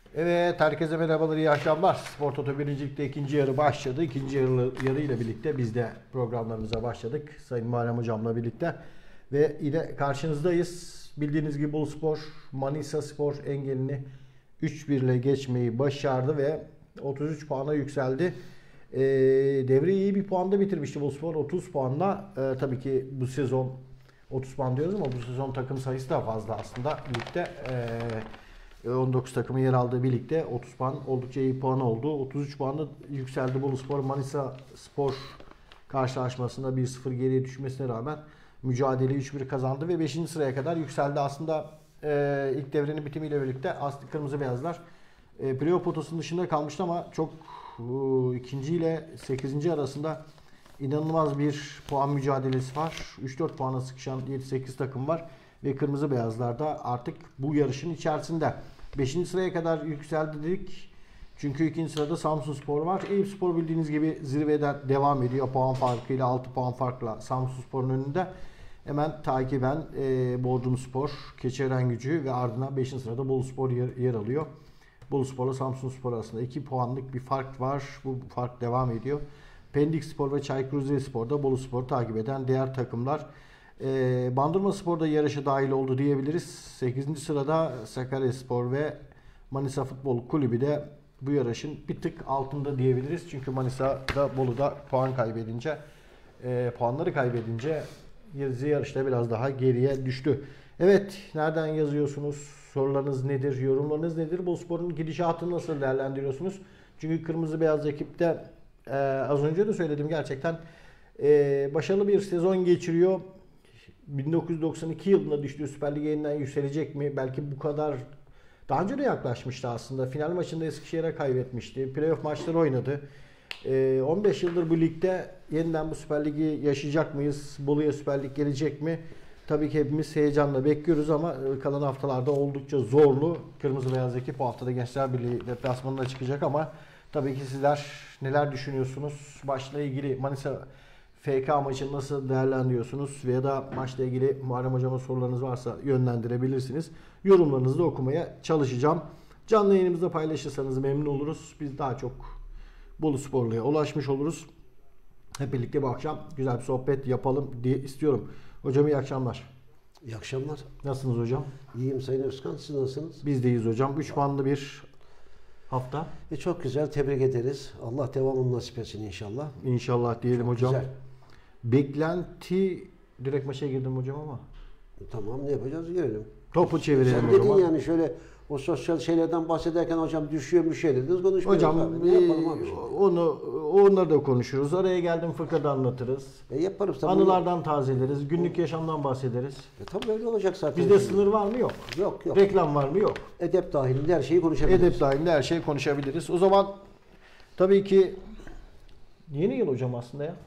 Evet, herkese merhabalar, iyi akşamlar. Spor Toto 1. Lig'de ikinci yarı başladı. İkinci yarı ile birlikte biz de programlarımıza başladık. Sayın Muharrem Hocam'la birlikte. Ve yine karşınızdayız. Bildiğiniz gibi Boluspor, Manisa Spor engelini 3-1 ile geçmeyi başardı ve 33 puana yükseldi. Devreyi iyi bir puanda bitirmişti Boluspor, 30 puanla. Tabii ki bu sezon 30 puan diyoruz ama bu sezon takım sayısı da fazla aslında ligde. 19 takımın yer aldığı birlikte 30 puan oldukça iyi puan oldu. 33 puanla yükseldi Boluspor. Manisa Spor karşılaşmasında 1-0 geriye düşmesine rağmen mücadeleyi 3-1 kazandı ve 5. sıraya kadar yükseldi. Aslında ilk devrenin bitimiyle birlikte Kırmızı Beyazlar playoff potasının dışında kalmıştı ama çok ikinci ile 8. arasında inanılmaz bir puan mücadelesi var. 3-4 puana sıkışan 7-8 takım var. Ve Kırmızı Beyazlar da artık bu yarışın içerisinde. 5. sıraya kadar yükseldi dedik. Çünkü 2. sırada Samsunspor var. Eyüpspor bildiğiniz gibi zirveden devam ediyor. Puan farkıyla 6 puan farkla Samsunspor'un önünde. Hemen takiben Bodrumspor, Keçiörengücü ve ardından 5. sırada Boluspor yer alıyor. Boluspor'la Samsunspor arasında 2 puanlık bir fark var. Bu fark devam ediyor. Pendikspor ve Çaykur Rizespor'da Boluspor'u takip eden diğer takımlar. Bandırmaspor da yarışa dahil oldu diyebiliriz. 8. sırada Sakaryaspor ve Manisa Futbol Kulübü de bu yarışın bir tık altında diyebiliriz. Çünkü Manisa'da Bolu'da puanları kaybedince yarışta biraz daha geriye düştü. Evet, nereden yazıyorsunuz? Sorularınız nedir? Yorumlarınız nedir? Boluspor'un gidişatını nasıl değerlendiriyorsunuz? Çünkü Kırmızı Beyaz ekipte az önce de söyledim, gerçekten başarılı bir sezon geçiriyor. 1992 yılında düştüğü Süper Lig'e yeniden yükselecek mi? Belki bu kadar daha önce de yaklaşmıştı aslında. Final maçında Eskişehir'e kaybetmişti. Playoff maçları oynadı. 15 yıldır bu ligde yeniden bu Süper Lig'i yaşayacak mıyız? Bolu'ya Süper Lig gelecek mi? Tabii ki hepimiz heyecanla bekliyoruz ama kalan haftalarda oldukça zorlu. Kırmızı Beyaz ekip bu haftada Gençler Birliği deplasmanına çıkacak ama tabii ki sizler neler düşünüyorsunuz? Maçla ilgili Manisa FK maçını nasıl değerlendiriyorsunuz? Veya da maçla ilgili Muharrem Hocam'a sorularınız varsa yönlendirebilirsiniz. Yorumlarınızı da okumaya çalışacağım. Canlı yayınımızda paylaşırsanız memnun oluruz. Biz daha çok Bolusporlu'ya ulaşmış oluruz. Hep birlikte bu akşam güzel bir sohbet yapalım diye istiyorum. Hocam iyi akşamlar. İyi akşamlar. Nasılsınız hocam? İyiyim Sayın Özkan. Siz nasılsınız? Biz deyiz hocam. 3 puanlı bir hafta. Çok güzel. Tebrik ederiz. Allah devamını nasip etsin inşallah. İnşallah diyelim çok hocam. Güzel. Beklenti, direkt maça girdim hocam ama. Tamam, ne yapacağız? Görelim. Topu çevirelim Sen o dedin zaman. yani şöyle o sosyal şeylerden bahsederken hocam düşüyor bir şey dediniz. Konuşmuyoruz Hocam abi. Ne yapalım abi? onları da konuşuruz. Araya geldim, fıkrada anlatırız. Yaparız tabii. Anılardan tazeleriz. Günlük yaşamdan bahsederiz. Tabii öyle olacak zaten. Bizde sınır var mı? Yok. Yok. Reklam var mı? Yok. Edep dahilinde her şeyi konuşabiliriz. Edep dahilinde her şeyi konuşabiliriz. O zaman tabii ki yeni yıl hocam aslında ya.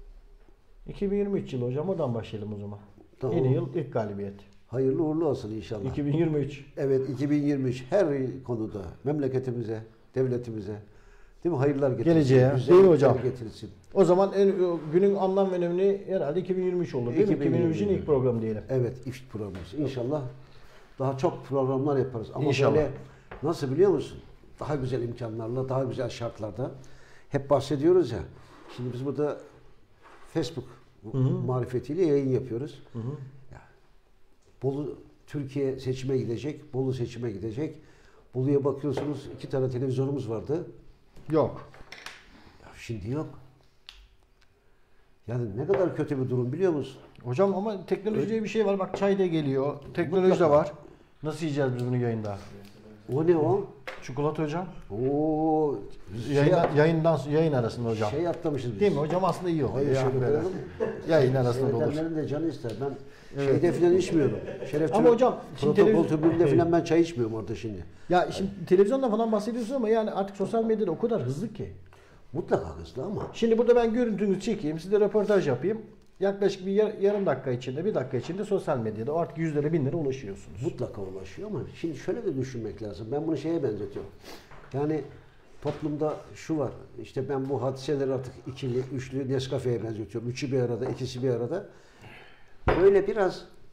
2023 yılı hocam, oradan başlayalım o zaman. Tamam. Yeni yıl ilk galibiyet. Hayırlı uğurlu olsun inşallah. 2023. Evet, 2023 her konuda memleketimize, devletimize, değil mi? Hayırlar getirsin. Geleceğe. Güzel Değil mi hocam? Getirsin. O zaman günün anlam ve önemli herhalde 2023 olur değil mi? 2023'ün ilk programı diyelim. Evet, ilk programımız. İnşallah daha çok programlar yaparız. Ama İnşallah. böyle nasıl biliyor musun? Daha güzel imkanlarla, daha güzel şartlarda. Hep bahsediyoruz ya. Şimdi biz burada Facebook marifetiyle yayın yapıyoruz. Ya, Bolu Türkiye seçime gidecek, Bolu seçime gidecek. Bolu'ya bakıyorsunuz 2 tane televizyonumuz vardı. Yok. Ya şimdi yok. Yani ne kadar kötü bir durum biliyor musun? Hocam ama teknoloji diye bir şey var. Bak çay da geliyor. Teknoloji de var. Nasıl yiyeceğiz biz bunu yayında? O ne o? Çikolata hocam. Oo, Yayın arasında hocam. Şey atlamışız biz. Değil mi hocam, aslında iyi oldu. Hayır, şöyle koyalım. Yayın arasında da olur. Seyredenlerin de canı ister. Ben şeyde filan içmiyorum. Şerefçi Ama hocam şimdi protokol tribünde filan ben çay içmiyorum orada şimdi. Ya şimdi televizyonda falan bahsediyorsun ama yani artık sosyal medyada o kadar hızlı ki. Mutlaka hızlı ama. Şimdi burada ben görüntünüzü çekeyim, size röportaj yapayım. Yaklaşık bir yarım dakika içinde, bir dakika içinde sosyal medyada artık yüzlere, binlere ulaşıyorsunuz. Mutlaka ulaşıyor ama şimdi şöyle de düşünmek lazım. Ben bunu şeye benzetiyorum. Yani toplumda şu var. İşte ben bu hadiseleri artık ikili, üçlü Nescafe'ye benzetiyorum. Üçü bir arada, ikisi bir arada. Böyle biraz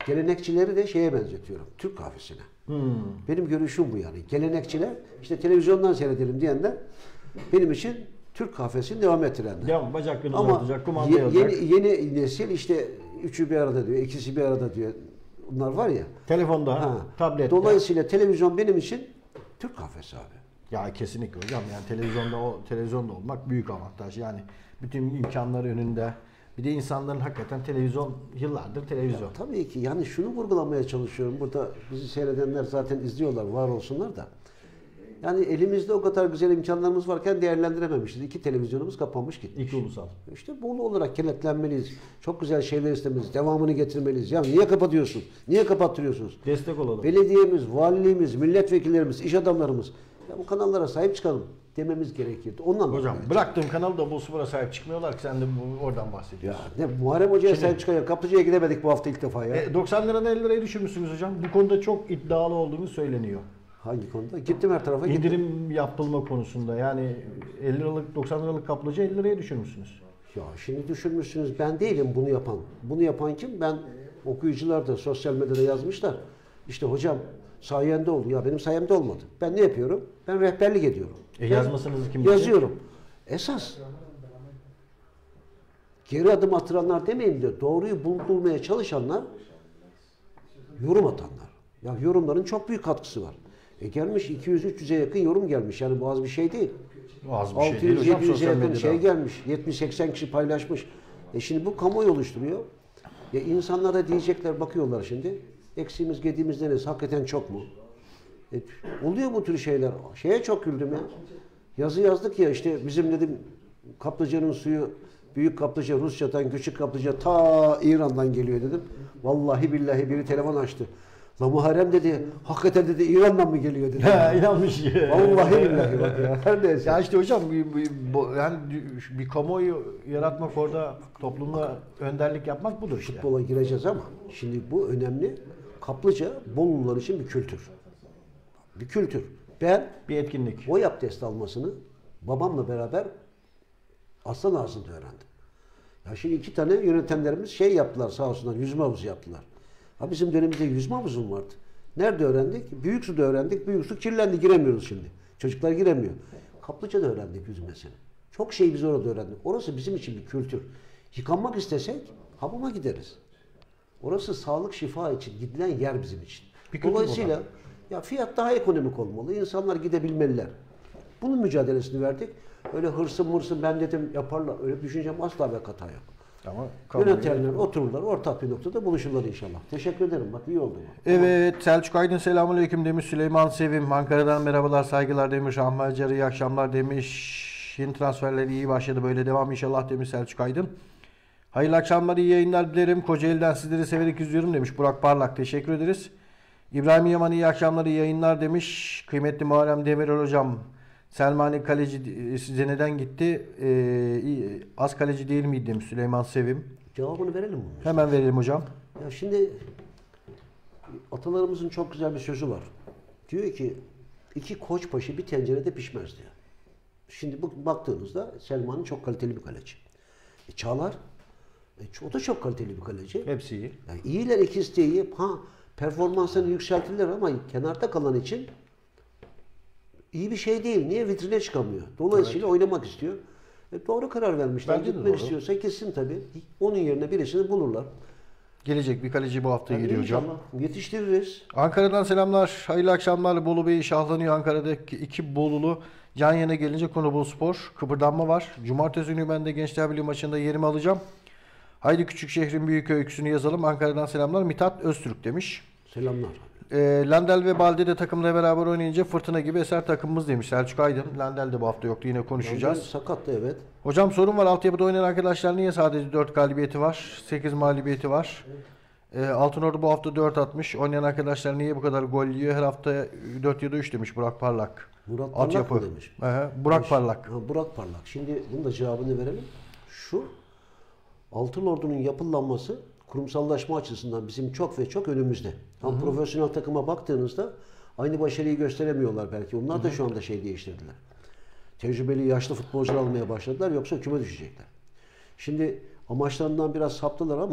gelenekçileri de şeye benzetiyorum. Türk kahvesine. Hmm. Benim görüşüm bu yani. Gelenekçiler işte televizyondan seyredelim diyenler benim için Türk kahvesini devam ettirenler. Devam, bacak Ama olacak, kumanda olacak. yeni nesil işte üçü bir arada diyor, ikisi bir arada diyor. Bunlar var ya. Telefonda, tablette. Dolayısıyla televizyon benim için Türk kahvesi abi. Ya kesinlikle hocam, yani televizyonda olmak büyük avantaj. Yani bütün imkanlar önünde. Bir de insanların hakikaten yıllardır televizyon. Ya, tabii ki yani şunu vurgulamaya çalışıyorum. Burada bizi seyredenler zaten izliyorlar, var olsunlar da. Yani elimizde o kadar güzel imkanlarımız varken değerlendirememişiz. 2 televizyonumuz kapanmış gitmiş. 2 ulusal. İşte Bolu olarak kenetlenmeliyiz. Çok güzel şeyler istemeliyiz. Devamını getirmeliyiz. Ya niye kapatıyorsun? Niye kapattırıyorsunuz? Destek olalım. Belediyemiz, valiliğimiz, milletvekillerimiz, iş adamlarımız ya bu kanallara sahip çıkalım dememiz gerekirdi. Ondan Hocam bıraktığım kanalda Boluspor'a sahip çıkmıyorlar ki, sen de oradan bahsediyorsun. Ya ne Muharrem Hoca'ya sahip çıkıyor. Kaplıca'ya gidemedik bu hafta ilk defa ya. 90 liradan 50 liraya düşürmüşsünüz hocam. Bu konuda çok iddialı olduğunuz söyleniyor. Hangi konuda? Gittim her tarafa. İndirim yapılma konusunda, yani 50 liralık 90 liralık kaplıca 50 liraya düşürmüşsünüz. Ya şimdi düşürmüşsünüz. Ben değilim bunu yapan. Bunu yapan kim? Ben okuyucular da sosyal medyada yazmışlar. İşte hocam sayende oldu. Ya benim sayemde olmadı. Ben ne yapıyorum? Ben rehberlik ediyorum. Yazmasınızı kim yazıyorum. Esas geri adım atıranlar demeyeyim de doğruyu bulmaya çalışanlar, yorum atanlar. Ya yorumların çok büyük katkısı var. Gelmiş 200-300'e yakın yorum gelmiş. Yani bu az bir şey değil. Az bir şey değil hocam, 600-700'e sosyal yakın medyada. gelmiş. 70-80 kişi paylaşmış. Şimdi bu kamuoyu oluşturuyor. Ya insanlar da diyecekler, bakıyorlar şimdi. Eksiğimiz, gediğimiz neresi? Hakikaten çok mu? Oluyor bu tür şeyler. Şeye çok güldüm ya. Yazı yazdık ya işte bizim dedim kaplıcanın suyu, büyük kaplıca Rusya'dan, küçük kaplıca ta İran'dan geliyor dedim. Vallahi billahi biri telefon açtı. La Muharrem dedi, hakikaten dedi İran'dan mı geliyor dedi. İnanmış. Vallahi billahi bak ya. Her neyse. Ya işte hocam yani bir kamuoyu yaratmak, orada toplumla önderlik yapmak budur işte. Futbola gireceğiz ama şimdi bu önemli. Kaplıca Bolulular için bir kültür. Bir kültür. Ben Bir etkinlik. boy abdesti almasını babamla beraber Aslan Ağzı'nda öğrendim. Ya şimdi 2 tane yönetenlerimiz şey yaptılar sağ olsunlar, yüzme havuzu yaptılar. Ha bizim dönemimizde yüzme havuzu mu vardı? Nerede öğrendik? Büyük suda öğrendik. Büyük su kirlendi, giremiyoruz şimdi. Çocuklar giremiyor. Kaplıca'da öğrendik yüzmesini. Çok şey biz orada öğrendik. Orası bizim için bir kültür. Yıkanmak istesek hamama gideriz. Orası sağlık, şifa için gidilen yer bizim için. Dolayısıyla ya fiyat daha ekonomik olmalı. İnsanlar gidebilmeliler. Bunun mücadelesini verdik. Öyle hırsım ben dedim yaparlar. Öyle düşüncem asla ve kata yok. Ama Yönetenler otururlar, ortak bir noktada buluşurlar inşallah. Teşekkür ederim. Bak iyi oldu. Evet, Selçuk Aydın selamünaleyküm demiş. Süleyman Sevim Ankara'dan merhabalar, saygılar demiş. Ahmet Acar iyi akşamlar demiş. Yeni transferleri iyi başladı, böyle devam inşallah demiş Selçuk Aydın. Hayırlı akşamlar, iyi yayınlar dilerim. Kocaeli'den sizleri severek izliyorum demiş Burak Parlak. Teşekkür ederiz. İbrahim Yaman iyi akşamlar, iyi yayınlar demiş. Kıymetli Muharrem Demirel hocam. Selmani kaleci size neden gitti? Az kaleci değil miydi demiş Süleyman Sevim. Cevabını verelim mi? Hemen verelim hocam. Ya şimdi atalarımızın çok güzel bir sözü var. Diyor ki 2 koçbaşı bir tencerede pişmez diyor. Şimdi bu baktığınızda Selmani çok kaliteli bir kaleci. Çağlar o da çok kaliteli bir kaleci. Hepsi iyi. Yani iyiler, ikisi de iyi. Performanslarını yükseltirler ama kenarda kalan için iyi bir şey değil. Niye? Vitrine çıkamıyor. Dolayısıyla oynamak istiyor. Doğru karar vermişler. Bence de Gitmek doğru. istiyorsa gitsin tabii. Onun yerine birisini bulurlar. Gelecek bir kaleci bu hafta geliyor hocam. İnşallah yetiştiririz. Ankara'dan selamlar. Hayırlı akşamlar. Bolu Bey şahlanıyor. Ankara'daki 2 Bolulu yan yana gelince konu Boluspor. Kıpırdanma var. Cumartesi günü ben de Gençler Birliği maçında yerimi alacağım. Haydi küçük şehrin büyük öyküsünü yazalım. Ankara'dan selamlar. Mithat Öztürk demiş. Selamlar. Landel ve Balde de takımla beraber oynayınca fırtına gibi eser takımımız demiş Selçuk Aydın. Landel de bu hafta yoktu, yine konuşacağız. Sakattı evet. Hocam sorun var, altyapıda oynayan arkadaşlar niye sadece 4 galibiyeti var, 8 mağlubiyeti var? Altınordu bu hafta 4 atmış. Oynayan arkadaşlar niye bu kadar gol yiyor? Her hafta 4 ya da 3 demiş Burak Parlak. Murat Parlak mı demiş? Burak Parlak. Burak Parlak. Şimdi bunun da cevabını verelim. Şu Altınordu'nun yapılanması kurumsallaşma açısından bizim çok ve çok önümüzde. Tam profesyonel takıma baktığınızda aynı başarıyı gösteremiyorlar belki. Onlar da şu anda şey değiştirdiler. Tecrübeli yaşlı futbolcular almaya başladılar, yoksa küme düşecekler. Şimdi amaçlarından biraz saptılar ama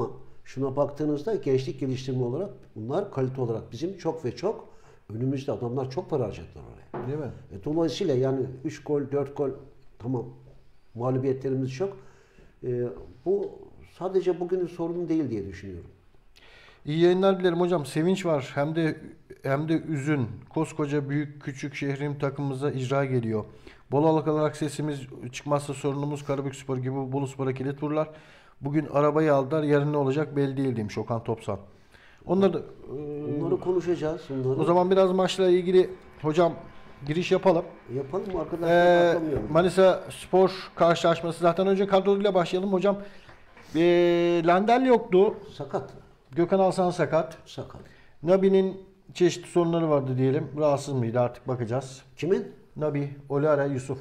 Şuna baktığınızda gençlik geliştirme olarak bunlar kalite olarak bizim çok ve çok önümüzde adamlar çok para harcadılar oraya. Değil mi? Dolayısıyla yani 3 gol, 4 gol tamam mağlubiyetlerimiz çok. Bu sadece bugünün sorunu değil diye düşünüyorum. İyi yayınlar dilerim hocam. Sevinç var. Hem de üzün. Koskoca büyük küçük şehrin takımımıza icra geliyor. Bol halk olarak sesimiz çıkmazsa sorunumuz Karabükspor gibi Boluspor'a kilit vururlar. Bugün arabayı aldılar. Yarın ne olacak belli değil demiş Okan Topsan. Bunları konuşacağız. O zaman biraz maçla ilgili hocam giriş yapalım. Yapalım arkadaşlar. Manisa Spor karşılaşması zaten önce kadroyla başlayalım hocam. Landel yoktu. Sakat. Gökhan Alsan sakat. Sakat. Nabi'nin çeşitli sorunları vardı diyelim. Rahatsız mıydı artık bakacağız. Kimin? Nabi, Olara, Yusuf.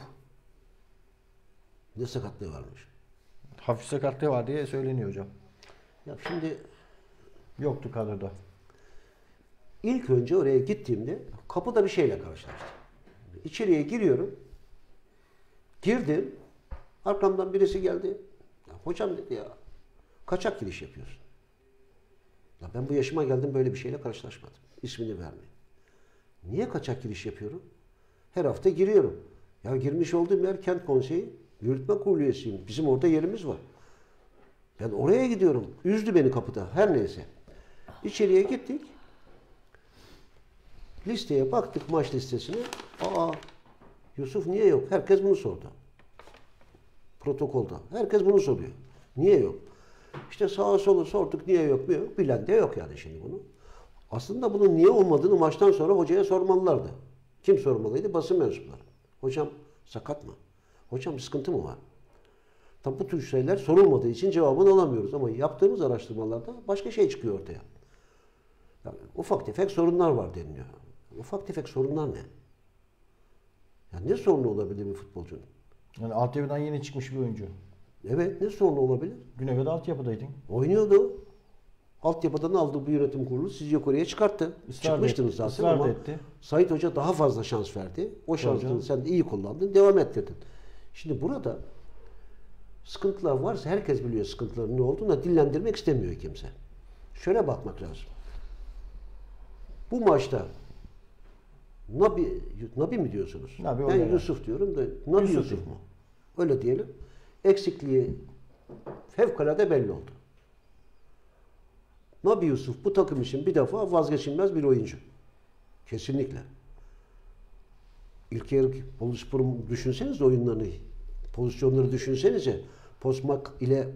Ne sakatlığı varmış? Hafif sakatlığı var diye söyleniyor hocam. Ya şimdi Yoktu kadroda. ilk önce oraya gittiğimde kapıda bir şeyle karşılaştım. İçeriye giriyorum. Girdim. Arkamdan birisi geldi. Ya hocam dedi ya kaçak giriş yapıyorsun. Ya ben bu yaşıma geldim böyle bir şeyle karşılaşmadım. İsmini vermeyeyim. Niye kaçak giriş yapıyorum? Her hafta giriyorum. Ya girmiş olduğum yer Kent Konseyi Yürütme Kurulu üyesiyim. Bizim orada yerimiz var. Ben oraya gidiyorum. Üzdü beni kapıda. Her neyse. İçeriye gittik. Listeye baktık maç listesine. Yusuf niye yok? Herkes bunu sordu. Protokolda. Herkes bunu soruyor. Niye yok? İşte sağa sola sorduk niye yok mu yok. Bilen de yok yani şimdi bunu. Aslında bunun niye olmadığını maçtan sonra hocaya sormalılardı. Kim sormalıydı? Basın mensupları. Hocam sakat mı? Hocam sıkıntı mı var? Tabi bu tür şeyler sorulmadığı için cevabını alamıyoruz. Ama yaptığımız araştırmalarda başka şey çıkıyor ortaya. Yani ufak tefek sorunlar var deniliyor. Ufak tefek sorunlar ne? Yani ne sorunu olabilir bir futbolcunun? Yani altyapıdan yeni çıkmış bir oyuncu. Evet, ne sorunu olabilir? Güne kadar altyapıdaydın. Oynuyordu. Altyapıdan aldığı bu yönetim kurulu sizi yukarıya çıkarttı. Çıkmıştınız zaten ama etti. Sait Hoca daha fazla şans verdi. O şansını sen de iyi kullandın, devam ettirdin. Şimdi burada sıkıntılar varsa herkes biliyor sıkıntıların ne olduğunu da dillendirmek istemiyor kimse. Şöyle bakmak lazım. Bu maçta Nabi mi diyorsunuz? Nabi ben Yusuf diyorum da Nabi Yusuf mu? Öyle diyelim. Eksikliği fevkalade belli oldu. Nabi Yusuf bu takım için bir defa vazgeçilmez bir oyuncu. Kesinlikle. İlk yarı Boluspor'un düşünseniz oyunlarını, pozisyonları düşünsenize. Posmak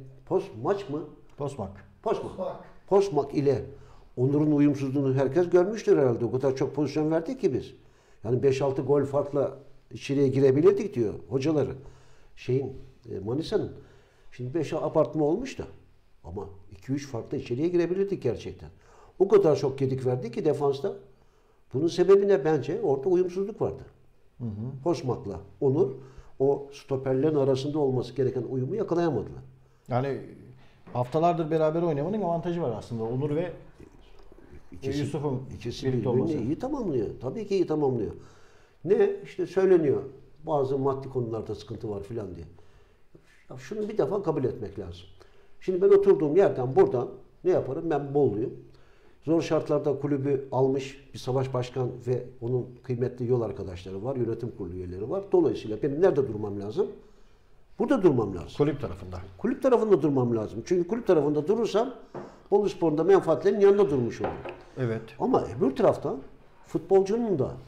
ile Onur'un uyumsuzluğunu herkes görmüştür herhalde. O kadar çok pozisyon verdik ki biz. Yani 5-6 gol farkla içeriye girebilirdik diyor hocaları. Manisa'nın. Şimdi 5 abartma olmuş da. Ama 2-3 farkla içeriye girebilirdik gerçekten. O kadar çok yedik verdi ki defansta. Bunun sebebi ne bence? Orada uyumsuzluk vardı. Posmak'la Onur o stoperlerin arasında olması gereken uyumu yakalayamadılar. Yani haftalardır beraber oynamanın avantajı var aslında. Onur ve Yusuf'un birlikte olması. İyi tamamlıyor. Tabii ki iyi tamamlıyor. Ne? İşte söyleniyor. Bazı maddi konularda sıkıntı var filan diye. Ya şunu bir defa kabul etmek lazım. Şimdi ben oturduğum yerden buradan ne yaparım? Ben Bolluyum. Zor şartlarda kulübü almış bir Savaş Başkan ve onun kıymetli yol arkadaşları var. Yönetim kurulu üyeleri var. Dolayısıyla benim nerede durmam lazım? Burada durmam lazım. Kulüp tarafında. Kulüp tarafında durmam lazım. Çünkü kulüp tarafında durursam Boluspor'un da menfaatlerinin yanında durmuş olurum. Evet. Ama öbür taraftan futbolcunun da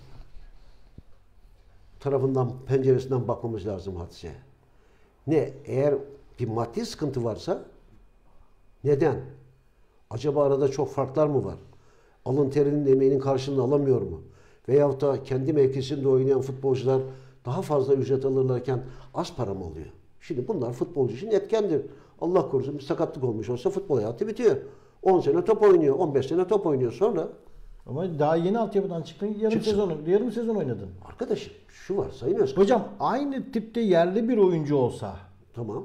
tarafından, penceresinden bakmamız lazım hadiseye. Ne? Eğer bir maddi sıkıntı varsa neden? Acaba arada çok farklar mı var? Alın terinin emeğinin karşılığını alamıyor mu? Veyahut da kendi mevkisinde oynayan futbolcular daha fazla ücret alırlarken az para mı alıyor? Şimdi bunlar futbolcu için etkendir. Allah korusun bir sakatlık olmuş olsa futbol hayatı bitiyor. 10 sene top oynuyor, 15 sene top oynuyor sonra. Ama daha yeni altyapıdan çıktın, yarım sezon oynadın. Arkadaşım şu var Sayın Özkan. Hocam aynı tipte yerli bir oyuncu olsa. Tamam.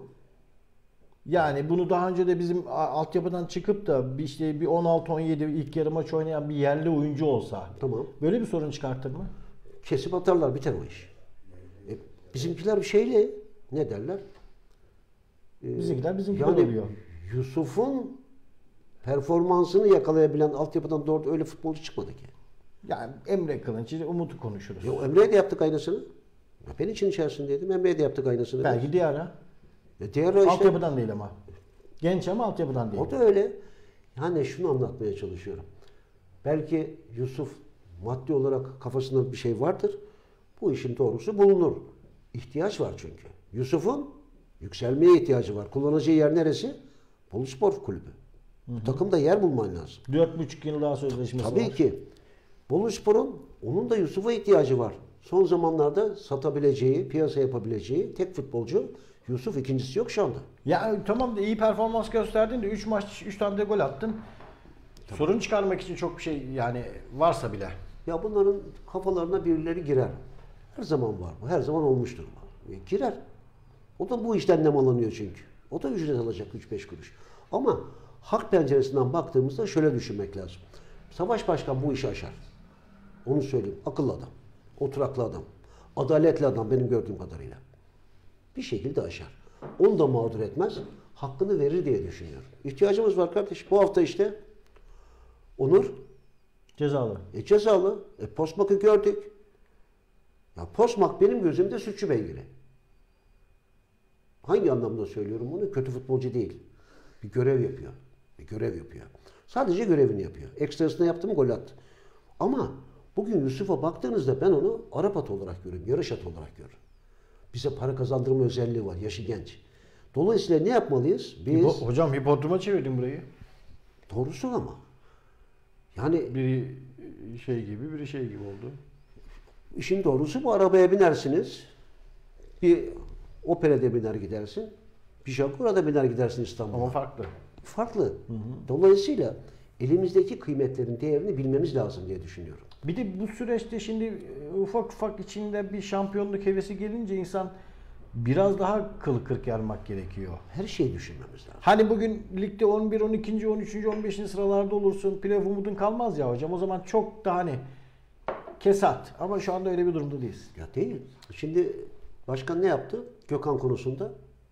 Yani bunu daha önce de bizim altyapıdan çıkıp da bir 16-17 ilk yarı maç oynayan bir yerli oyuncu olsa. Tamam. Böyle bir sorun çıkartır mı? Kesip atarlar, biter o iş. Bizimkiler bir şeyle ne derler? Bizimkiler yani oluyor. Yusuf'un performansını yakalayabilen altyapıdan doğru öyle futbolcu çıkmadı ki. Yani Emre Kılınç, Umut'u konuşuruz. Emre'ye de yaptık aynısını. Ya ben için içerisindeydim. Emre'ye de yaptık aynısını. Belki Diarra. Diarra işte. Altyapıdan değil ama. Genç ama altyapıdan değil. O da öyle. Yani şunu anlatmaya çalışıyorum. Belki Yusuf maddi olarak kafasında bir şey vardır. Bu işin doğrusu bulunur. İhtiyaç var çünkü. Yusuf'un yükselmeye ihtiyacı var. Kullanacağı yer neresi? Boluspor Kulübü. Bu takımda yer bulman lazım. 4,5 yıl daha sözleşmesi var. Tabii ki. Boluspor'un onun da Yusuf'a ihtiyacı var. Son zamanlarda satabileceği, piyasa yapabileceği tek futbolcu Yusuf, ikincisi yok şu anda. Ya tamam da iyi performans gösterdin de 3 maç 3 tane de gol attın. Tabii. Sorun çıkarmak için çok bir şey yani varsa bile. Ya bunların kafalarına birileri girer. Her zaman var bu. Her zaman olmuştur bu. Girer. O da bu işten nemalanıyor çünkü. O da ücret alacak 3-5 kuruş. Ama hak penceresinden baktığımızda şöyle düşünmek lazım. Savaş Başkan bu işi aşar. Onu söyleyeyim. Akıllı adam. Oturaklı adam. Adaletli adam benim gördüğüm kadarıyla. Bir şekilde aşar. Onu da mağdur etmez. Hakkını verir diye düşünüyorum. İhtiyacımız var kardeş. Bu hafta işte Onur cezalı. Cezalı. Postmak'ı gördük. Ya Postmak benim gözümde suçlu beygiri. Hangi anlamda söylüyorum bunu? Kötü futbolcu değil. Bir görev yapıyor. Bir görev yapıyor. Sadece görevini yapıyor. Ekstrasını yaptı mı gol attı. Ama bugün Yusuf'a baktığınızda ben onu Arap atı olarak görüyorum. Yarış atı olarak görüyorum. Bize para kazandırma özelliği var. Yaşı genç. Dolayısıyla ne yapmalıyız? Biz... Hocam hipodroma çevirdin burayı. Doğrusu ama. Yani biri şey gibi, biri şey gibi oldu. İşin doğrusu bu arabaya binersiniz. Bir Opel'e biner gidersin. Bir Jaguar'a biner gidersin İstanbul'a. Ama farklı. Farklı. Hı hı. Dolayısıyla elimizdeki kıymetlerin değerini bilmemiz lazım diye düşünüyorum. Bir de bu süreçte şimdi ufak ufak içinde bir şampiyonluk hevesi gelince insan biraz daha kılı kırk yarmak gerekiyor. Her şeyi düşünmemiz lazım. Hani bugün ligde 11, 12, 13, 15. sıralarda olursun. Playoff umudun kalmaz ya hocam. O zaman çok da hani kesat. Ama şu anda öyle bir durumda değiliz. Ya değil. Şimdi başkan ne yaptı? Gökhan konusunda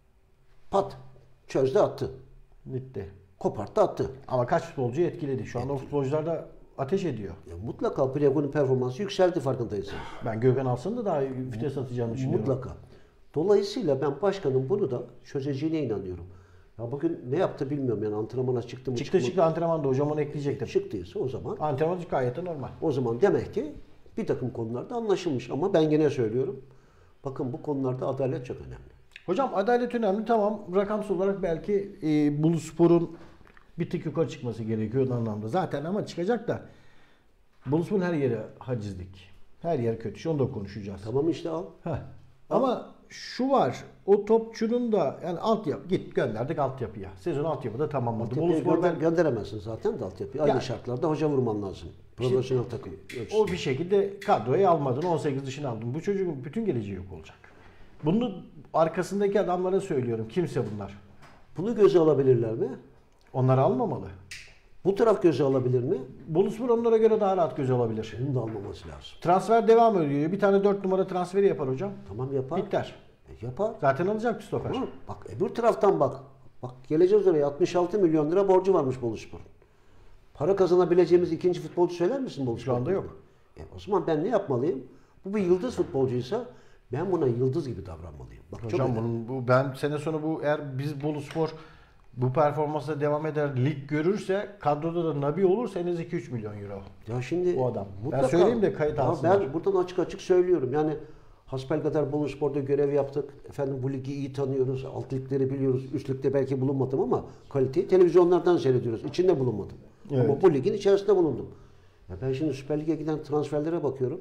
pat çözdü attı. Bitti. Koparttı attı. Ama kaç futbolcuyu etkiledi. Şu anda o futbolcular da ateş ediyor. Ya mutlaka Prego'nun performansı yükseldi farkındaysanız. Ben Gökhan alsın da daha vites atacağını düşünüyorum. Mutlaka. Dolayısıyla ben başkanın bunu da çözeceğine inanıyorum. Ya bugün ne yaptı bilmiyorum yani antrenmana çıktı mı Çıktı antrenmanda hocam onu ekleyecektim. Çıktıysa o zaman. Antrenman gayet de normal. O zaman demek ki bir takım konularda anlaşılmış ama ben gene söylüyorum. Bakın bu konularda adalet çok önemli. Hocam adalet önemli tamam. Rakamsal olarak belki Boluspor'un bir tık yukarı çıkması gerekiyor o anlamda. Zaten ama çıkacak da Boluspor'un her yeri hacizlik. Her yer kötü. Onu da konuşacağız. Tamam işte al. Heh. Ama şu var. O topçunun da yani altyapı git gönderdik altyapıya. Sezon altyapıda tamamladı. Boluspor gönderemezsin zaten de altyapıyı. Aynı şartlarda hoca vurman lazım. Profesyonel takım. O bir şekilde kadroya almadın. 18 dışına aldın. Bu çocuğun bütün geleceği yok olacak. Bunu arkasındaki adamlara söylüyorum. Kimse bunlar. Bunu göze alabilirler mi? Onları almamalı. Bu taraf göze alabilir mi? Boluspor onlara göre daha rahat göze alabilir. Bunu da almaması lazım. Transfer devam ediyor. Bir tane 4 numara transferi yapar hocam. Tamam yapar. Biter. Yapar. Zaten alacak bir stoper. Tamam. Bak öbür taraftan bak. Bak geleceğiz oraya. 66 milyon lira borcu varmış Boluspor'un. Para kazanabileceğimiz ikinci futbolcu söyler misin Boluspor? Şu anda yok. O zaman ben ne yapmalıyım? Bu bir yıldız futbolcuysa ben buna yıldız gibi davranmalıyım. Bak, hocam ben sene sonu eğer biz Boluspor bu performansla devam eder, lig görürse, kadroda da Nabi olursa en az 2-3 milyon euro. Ya şimdi o adam. Mutlaka, ben söyleyeyim de kayıt alsınlar. Ben buradan açık açık söylüyorum. Yani hasbelkader Boluspor'da görev yaptık. Efendim bu ligi iyi tanıyoruz. Alt ligleri biliyoruz. Üst ligde belki bulunmadım ama kaliteyi televizyonlardan seyrediyoruz. İçinde bulunmadım. Evet. Ama bu ligin içerisinde bulundum. Ya ben şimdi Süper Lig'e giden transferlere bakıyorum.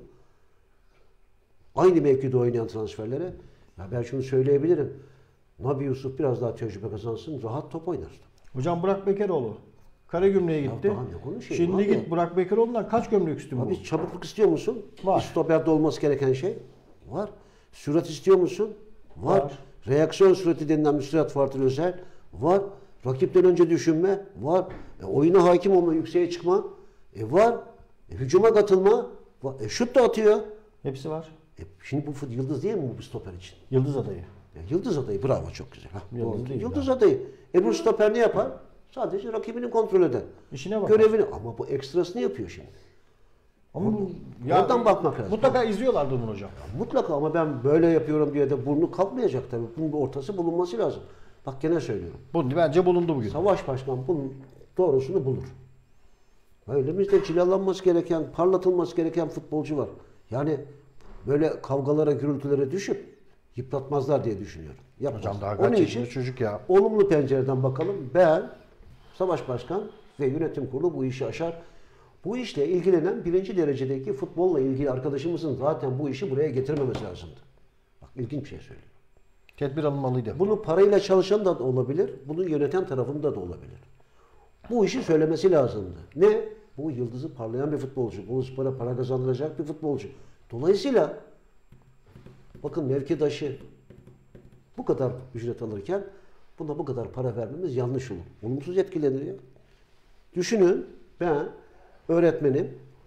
Aynı mevkide oynayan transferlere. Ya ben şunu söyleyebilirim. Nabi Yusuf biraz daha tecrübe kazansın. Rahat top oynar. Hocam Burak Bekeroğlu. Karagümrük'e gitti. Şimdi abi. git Burak Bekeroğlu'ndan kaç gömlek üstü mü? Abi çabukluk istiyor musun? Var. Bir stoperde olması gereken şey. Var. Sürat istiyor musun? Var. Reaksiyon sürati denilen bir sürat vardır özel. Var. Rakipten önce düşünme. Var. Oyuna hakim olma, yükseğe çıkma. Var. Hücuma katılma. Var. Şut da atıyor. Hepsi var. Şimdi bu yıldız değil mi bu stoper için? Yıldız adayı. Yıldız adayı bravo çok güzel. Yıldız, yıldız adayı. Bu stoper ne yapar? Sadece rakibini kontrol eden. İşine bak. Görevini. Ama bu ekstrasını yapıyor şimdi. Ama Oradan bakmak lazım. Mutlaka izliyorlardı bunu hocam. Mutlaka ama ben böyle yapıyorum diye de burnu kalkmayacak tabii. Bunun bir ortası bulunması lazım. Bak gene söylüyorum. Bu bence bulundu bugün. Savaş Başkan bunun doğrusunu bulur. Elimizde cilalanması gereken, parlatılması gereken futbolcu var. Yani böyle kavgalara, gürültülere düşüp yıpratmazlar diye düşünüyorum. Yapmaz. Hocam daha Onun kaç için yaşında çocuk ya. olumlu pencereden bakalım. Ben, Savaş Başkan ve yönetim kurulu bu işi aşar. Bu işle ilgilenen birinci derecedeki futbolla ilgili arkadaşımızın zaten bu işi buraya getirmemesi lazımdı. Bak ilginç bir şey söylüyorum. Tedbir alınmalıydı. Bunu parayla çalışan da olabilir, bunu yöneten tarafında da olabilir. Bu işi söylemesi lazımdı. Ne? Bu yıldızı parlayan bir futbolcu. Bu spora para kazandıracak bir futbolcu. Dolayısıyla bakın mevkidaşı bu kadar ücret alırken buna bu kadar para vermemiz yanlış olur. Olumsuz etkilenir ya. Düşünün ben öğretmenim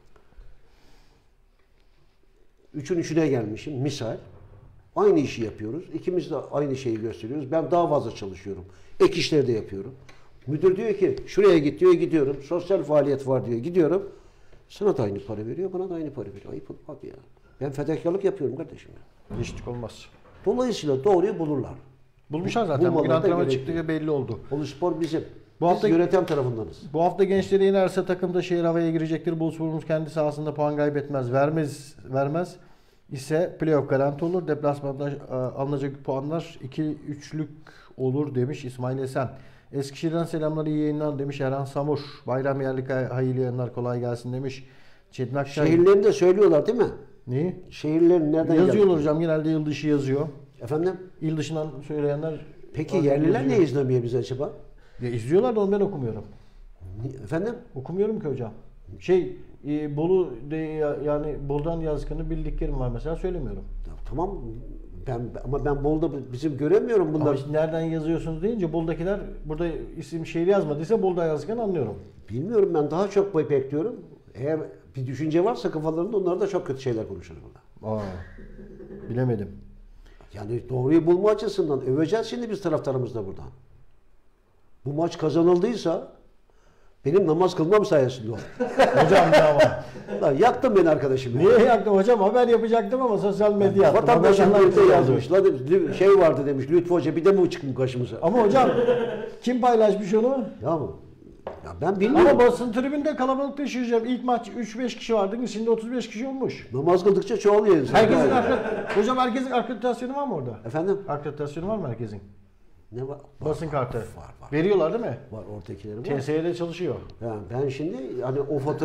3'ün 3'üne gelmişim misal. Aynı işi yapıyoruz. İkimiz de aynı şeyi gösteriyoruz. Ben daha fazla çalışıyorum. Ek işleri de yapıyorum. Müdür diyor ki şuraya git diyor gidiyorum. Sosyal faaliyet var diyor gidiyorum. Sana da aynı para veriyor, bana da aynı para veriyor. Ayıp abi ya. Ben fedakarlık yapıyorum kardeşim. Eşitlik olmaz. Dolayısıyla doğruyu bulurlar. Bulmuşlar zaten. Bugün Bulmaları da antrenman gerekli. çıktığı belli oldu. Boluspor bizim. Bu Biz hafta- yöneten tarafındanız. Bu hafta gençleri yenerse takımda şehir havaya girecektir. Boluspor'umuz kendi sahasında puan kaybetmez. Vermez ise playoff garanti olur. Deplasmanda alınacak puanlar 2-3'lük olur demiş İsmail Esen. Eskişehir'den selamlar, iyi yayınlar demiş Erhan Samur. Bayram yerlik hayırlı yayınlar, kolay gelsin demiş. Çetin Akçay. Şehirlerini de söylüyorlar değil mi? Neyi? Şehirlerin nereden Yazıyorlar hocam, genelde yıl dışı yazıyor. Efendim? İl dışından söyleyenler... Peki bazen yerliler yazıyor. niye izlemiyor biz acaba? Ya izliyorlar da onu ben okumuyorum. Efendim? Okumuyorum ki hocam. Bolu yani Bolu'dan yazgını bildiklerim var mesela, söylemiyorum. Ya tamam ama ben Bolu'da bizim göremiyorum bunları. Ama işte nereden yazıyorsunuz deyince Bolu'dakiler burada isim şehir yazmadıysa Bolu'da yazgını anlıyorum. Bilmiyorum, ben daha çok bekliyorum. Eğer bir düşünce varsa kafalarında onlar da çok kötü şeyler konuşur burada. Bilemedim. Yani doğruyu bulma açısından öveceğiz şimdi biz taraftarımızla buradan. Bu maç kazanıldıysa benim namaz kılmam sayesinde oldu. Hocam ya ama. Lan yaktın beni arkadaşım. Niye yaktım hocam? Haber yapacaktım ama sosyal medya attım. Vatandaşın Haberler birlikte yazıyor. yazmış. Lan şey vardı demiş. Lütfü Hoca bir de mi çıkın karşımıza? Ama hocam kim paylaşmış onu? Ya ben bilmiyorum. Ama basın tribünde kalabalık taşıyacağım. İlk maç 3-5 kişi vardı. Şimdi 35 kişi olmuş. Namaz kıldıkça çoğalıyor insan. Hocam herkesin akreditasyonu var mı orada? Efendim? Akreditasyonu var mı herkesin? Ne var? Basın kartı. Var. Veriyorlar değil mi? Var, oradakileri var. TSE'de çalışıyor. Yani ben şimdi hani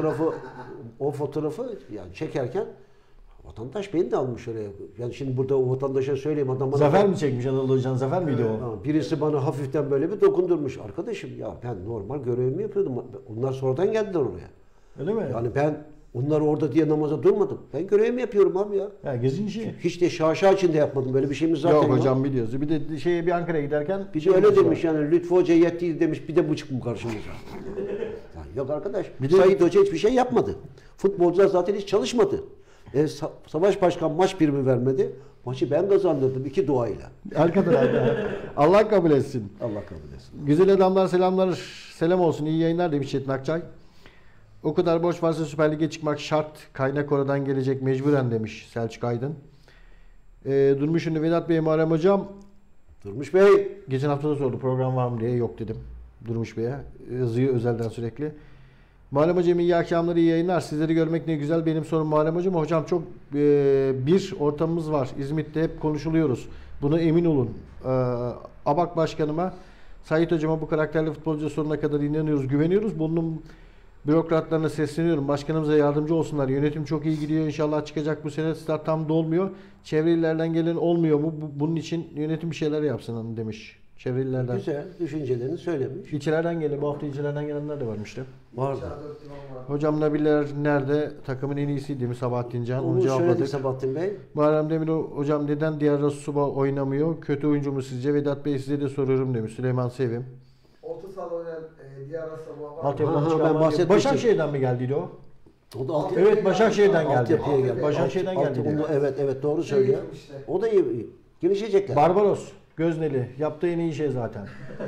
o fotoğrafı yani çekerken vatandaş beni de almış oraya. Yani şimdi burada o vatandaşa söyleyeyim, adam bana... Zafer mi çekmiş Anadolu Hocan? Zafer miydi o? Ha, birisi bana hafiften böyle bir dokundurmuş. Arkadaşım ya ben normal görevimi yapıyordum. Onlar sonradan geldiler oraya. Öyle mi? Yani ben onlar orada diye namaza durmadım. Ben görevimi yapıyorum abi ya. Herkesin işi. Hiç de şaşa içinde yapmadım. Böyle bir şeyimiz zaten Yok hocam, biliyoruz. Bir de bir Ankara'ya giderken... Bir de öyle demiş yani, Lütfü Hoca yetti demiş, bir de bu çıkmış karşımıza. Yani yok arkadaş, Sait Hoca hiçbir şey yapmadı. Futbolcular zaten hiç çalışmadı. Savaş Başkan maç birimi vermedi. Maçı ben kazandırdım 2 duayla. Arkadaşlar Allah kabul etsin. Allah kabul etsin. Güzel adamlar, selam olsun, iyi yayınlar demiş Çetin Akçay. O kadar borç varsa Süper Lig'e çıkmak şart. Kaynak oradan gelecek mecburen demiş Selçuk Aydın. Durmuş ünlü Vedat Bey, Muharrem Hocam. Durmuş Bey. Geçen hafta da sordu program var mı diye. Yok dedim Durmuş Bey'e. Yazıyor özelden sürekli. Muharrem Hocam iyi akşamlar, iyi yayınlar. Sizleri görmek ne güzel. Benim sorum Muharrem Hocam. Hocam çok bir ortamımız var. İzmit'te hep konuşuluyoruz. Buna emin olun. ABAK Başkanıma, Sait Hocama, bu karakterli futbolcu sonuna kadar inanıyoruz, güveniyoruz. Bunun bürokratlarına sesleniyorum. Başkanımıza yardımcı olsunlar. Yönetim çok iyi gidiyor. İnşallah çıkacak bu sene. Start tam dolmuyor. Çevre illerden gelen olmuyor mu? Bunun için yönetim bir şeyler yapsın demiş. Çevre illerden. Güzel düşüncelerini söylemiş. İlçelerden gelen, bu hafta ilçelerden gelenler de varmıştı. Vardı. Hocam Nabiller nerede? Takımın en iyisiydi değil mi Sabahattin Can? Onu Onu söyledik cevapladık. Sabahattin Bey. Muharrem Demir hocam neden diğer Rasuba oynamıyor? Kötü oyuncu mu sizce? Vedat Bey size de soruyorum demiş. Süleyman Sevim. Orta sahada oynayan diğer Asaba var. Altyapıdan ben çıkan bahsetmiştim. Başakşehir'den mi geldiydi o? O da Evet, Başakşehir'den geldi. altyapıya geldi. Başakşehir'den geldi. Evet doğru söylüyor. işte. O da iyi. Gelişecekler. Barbaros, Gözneli. Yaptığı en iyi şey zaten.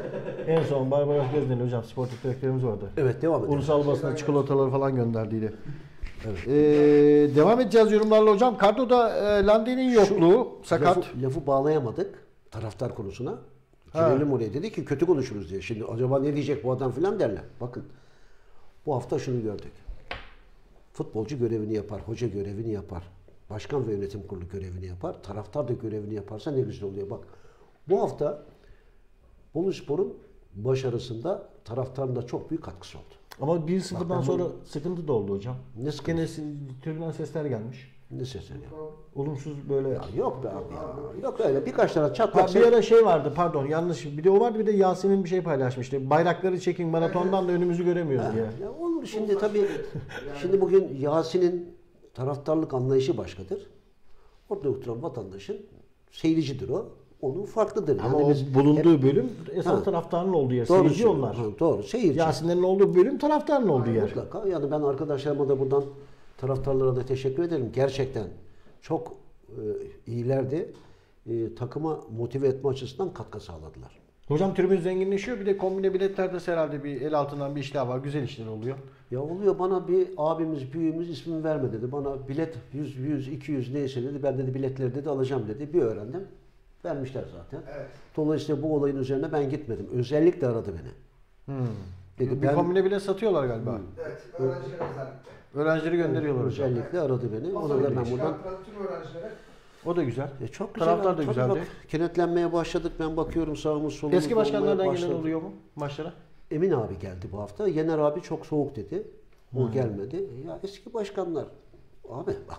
En son Barbaros Gözden'in hocam sportif direktörümüz vardı. Evet, devam edelim. Ulusal basına çikolataları falan gönderdiydi. Evet. Devam edeceğiz yorumlarla hocam. Kadroda Landy'nin yokluğu sakat. Lafı bağlayamadık taraftar konusuna. Girelim oraya, dedi ki kötü konuşuruz diye. Şimdi acaba ne diyecek bu adam filan derler. Bakın bu hafta şunu gördük. Futbolcu görevini yapar, hoca görevini yapar. Başkan ve yönetim kurulu görevini yapar. Taraftar da görevini yaparsa ne güzel oluyor. Bak bu hafta Boluspor'un başarısında taraftarın da çok büyük katkısı oldu. Ama 1-0'dan sonra sıkıntı da oldu hocam. Ne sıkıntı? Gene tribünden sesler gelmiş. Ne sesleri? Olumsuz böyle. Ya yok be abi ya. Yok öyle birkaç tane çatlak. Bir ara şey vardı, pardon yanlış. Bir de o vardı, bir de Yasin'in bir şey paylaşmıştı. Bayrakları çekin maratondan da önümüzü göremiyoruz diye. Ya olur şimdi tabii. Şimdi bugün Yasin'in taraftarlık anlayışı başkadır. Orada oturan vatandaşın seyircidir o. Onun farklıdır. Ama Yani o biz bulunduğu hep- bölüm esas Ha. taraftarın olduğu yer. Doğru Seyirci söylüyorsun. onlar. Ha, doğru. Seyirci. Yasinlerin olduğu bölüm taraftarın olduğu yer. Mutlaka. Yani ben arkadaşlarıma da buradan taraftarlara da teşekkür ederim. Gerçekten çok iyilerdi. Takıma motive etme açısından katkı sağladılar. Hocam tribün zenginleşiyor. Bir de kombine biletlerde herhalde bir el altından bir işler var. Güzel işler oluyor. Ya oluyor, bana bir abimiz, büyüğümüz ismini verme dedi. Bana bilet 100, 200 neyse dedi. Ben dedi biletleri dedi alacağım dedi. Bir öğrendim. Vermişler zaten. Evet. Dolayısıyla bu olayın üzerine ben gitmedim. Özellikle aradı beni. Dedi Bir ben kombine bilet satıyorlar galiba. Evet, öğrenciler özellikle. Öğrencileri gönderiyorlar hocam. özellikle aradı beni. Ona da ben buradan Şartlar tüm öğrencilere. O da güzel. çok güzel. Taraftar da Tabii güzeldi. bak, kenetlenmeye başladık. Ben bakıyorum sağımız solumuz. Eski başkanlardan dolmaya gelen başladı. oluyor mu maçlara? Emin abi geldi bu hafta. Yener abi çok soğuk dedi. O gelmedi. Ya eski başkanlar. Abi bak.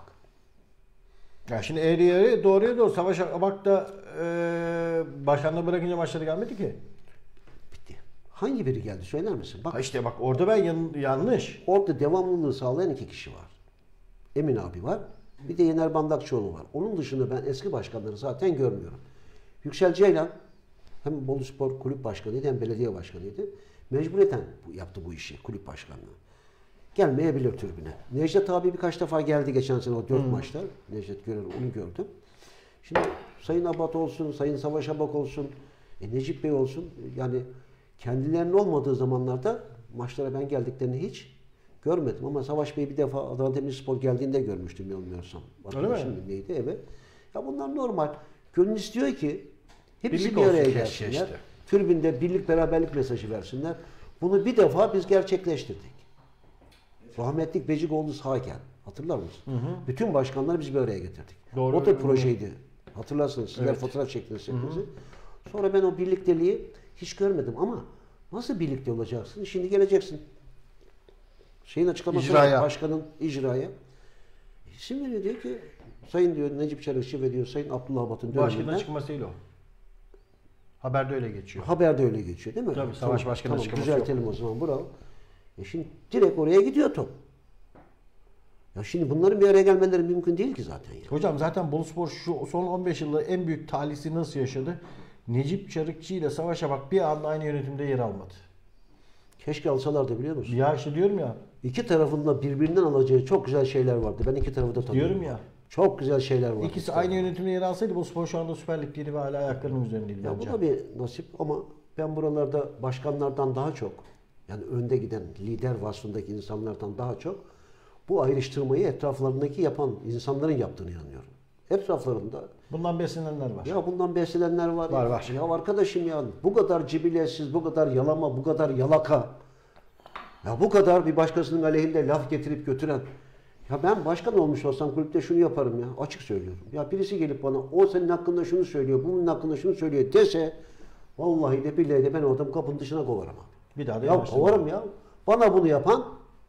Ya şimdi eğri doğruya doğru Savaş Abak da başkanlığı bırakınca maçlara gelmedi ki. Bitti. Hangi biri geldi söyler misin? Bak Ha işte bak orada ben yanlış. orada devamlılığı sağlayan 2 kişi var. Emin abi var. Bir de Yener Bandakçıoğlu var. Onun dışında ben eski başkanları zaten görmüyorum. Yüksel Ceylan hem Boluspor kulüp başkanıydı hem belediye başkanıydı. Mecburiyetten yaptı bu işi, kulüp başkanlığı. Gelmeyebilir tribüne. Necdet abi birkaç defa geldi geçen sene o 4 maçta. Necdet Görür, onu gördüm. Şimdi Sayın Abat olsun, Sayın Savaş Abak olsun, Necip Bey olsun. Yani kendilerinin olmadığı zamanlarda maçlara ben geldiklerini hiç görmedim. Ama Savaş Bey bir defa Adana Demirspor geldiğinde görmüştüm yanılmıyorsam. Öyle mi? Şimdi neydi? Evet. Ya bunlar normal. Gönül istiyor ki hepsi Birlik bir araya olsun gelsinler. işte. Tribünde birlik beraberlik mesajı versinler. Bunu bir defa biz gerçekleştirdik. Rahmetlik Becikoğlu sağken hatırlar mısın? Bütün başkanları biz bir araya getirdik. Doğru, O da öyle projeydi. Hatırlarsınız. Sizler Evet. fotoğraf çektiniz hepinizi. Sonra ben o birlikteliği hiç görmedim ama nasıl birlikte olacaksın? Şimdi geleceksin. Şeyin açıklaması İcraya. var, başkanın icraya. İsim veriyor, diyor ki Sayın diyor Necip Çarıkçı ve diyor Sayın Abdullah Abat'ın Başkanın döneminden. açıklamasıyla o. Haberde öyle geçiyor. Haberde öyle geçiyor değil mi? Tabii, Savaş Başkanı tamam, açıklaması düzeltelim o zaman, bravo. Şimdi direkt oraya gidiyor top. Ya şimdi bunların bir araya gelmeleri mümkün değil ki zaten ya. Hocam zaten Boluspor şu son 15 yılda en büyük talihsi nasıl yaşadı? Necip Çarıkçı ile Savaş Abak bir anda aynı yönetimde yer almadı. Keşke alsalardı, biliyor musun? Ya işte diyorum ya. İki tarafında birbirinden alacağı çok güzel şeyler vardı. Ben iki tarafı da tanıyorum. Diyorum ya. Çok güzel şeyler vardı. İkisi aynı yönetimde yer alsaydı Boluspor şu anda Süper Lig'deydi ve hala ayaklarının üzerindeydi Ya bence. bu da bir nasip ama ben buralarda başkanlardan daha çok, yani önde giden lider vasfındaki insanlardan daha çok bu ayrıştırmayı etraflarındaki yapan insanların yaptığını inanıyorum. Etraflarında Bundan beslenenler var. ya bundan beslenenler var. Var, var. Ya arkadaşım ya bu kadar cibiletsiz, bu kadar yalama, bu kadar yalaka. Ya bu kadar bir başkasının aleyhinde laf getirip götüren. Ya ben başkan olmuş olsam kulüpte şunu yaparım ya. Açık söylüyorum. Ya birisi gelip bana o senin hakkında şunu söylüyor, bunun hakkında şunu söylüyor dese vallahi de billahi de ben o adamı kapının dışına kovarım abi. Bir daha da Ya yanaştırma. kovarım ya. Bana bunu yapan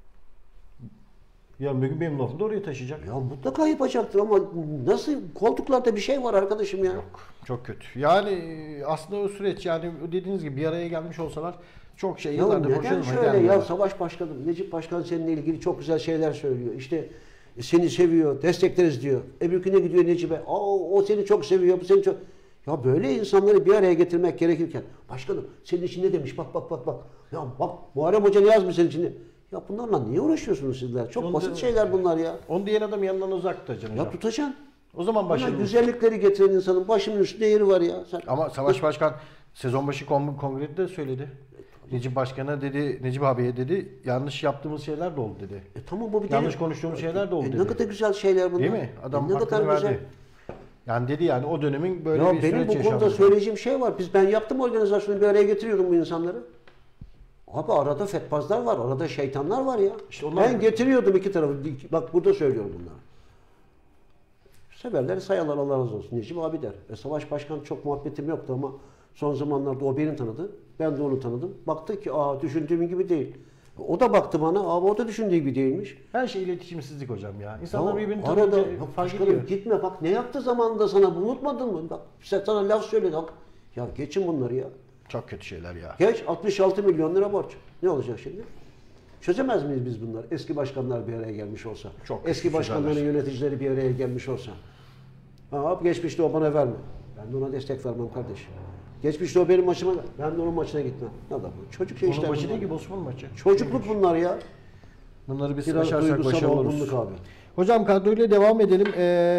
Yarın bir gün benim lafımı da oraya taşıyacak. ya mutlaka yapacaktır ama nasıl koltuklarda bir şey var arkadaşım ya. Çok kötü. Yani aslında o süreç yani dediğiniz gibi bir araya gelmiş olsalar çok şey Ya yıllardır neden konuşuyoruz ama şöyle ya gelmiyorlar. Savaş Başkanım, Necip Başkan seninle ilgili çok güzel şeyler söylüyor. İşte seni seviyor, destekleriz diyor. Öbürküne gidiyor Necip'e. O seni çok seviyor, bu seni çok... Ya böyle insanları bir araya getirmek gerekirken başkanım senin için ne demiş bak. Ya bak Muharrem Hoca ne yazmış senin için. Ya bunlarla niye uğraşıyorsunuz sizler? Çok Onu basit da- şeyler bunlar ya. Onu diyen adam yanından uzak tutacaksın Ya hocam. tutacaksın. O zaman Bana başarılı. güzellikleri getiren insanın başımın üstünde yeri var ya. Sen... Ama Savaş Başkan Sezon başı kongrede de söyledi. Necip Başkan'a dedi, Necip abiye dedi, yanlış yaptığımız şeyler de oldu dedi. Tamam bu bir Yanlış delil. konuştuğumuz şeyler de oldu dedi. Ne kadar güzel şeyler bunlar. Değil mi? Adam ne kadar hakkını güzel. verdi. Yani dedi yani o dönemin böyle Ya bir benim süreç bu konuda yaşandı. söyleyeceğim şey var. Ben yaptım organizasyonu, bir araya getiriyordum bu insanları. Abi arada fetpazlar var, arada şeytanlar var ya. İşte onlar- Ben getiriyordum iki tarafı. Bak burada söylüyorum bunları. Severler sayarlar, Allah razı olsun. Necip abi der. Savaş Başkan çok muhabbetim yoktu ama son zamanlarda o beni tanıdı. Ben de onu tanıdım. Baktı ki düşündüğüm gibi değil. O da baktı bana, abi o da düşündüğü gibi değilmiş. Her şey iletişimsizlik hocam ya. İnsanlar Ya birbirini arada tanıyınca bak fark başkanım ediyor. gitme bak ne yaptı zamanında sana unutmadın mı? Bak sana laf söyledi. Bak. Ya geçin bunları ya. Çok kötü şeyler ya. Geç 66 milyon lira borç. Ne olacak şimdi? Çözemez miyiz biz bunları? Eski başkanlar bir araya gelmiş olsa. Çok Eski güçlü başkanların çözerler. yöneticileri bir araya gelmiş olsa. Abi geçmişte o bana verme. Ben de ona destek vermem kardeşim. Geçmişte o benim maçıma ben de onun maçına gitmem. Ne da bu? Çocuk şey Onun işte. maçı bunlar. değil ki Bosman maçı. Çocukluk bunlar ya. Bunları biz Biraz aşarsak duygusal başarılı oluruz. olgunluk abi. Hocam kadroyla devam edelim.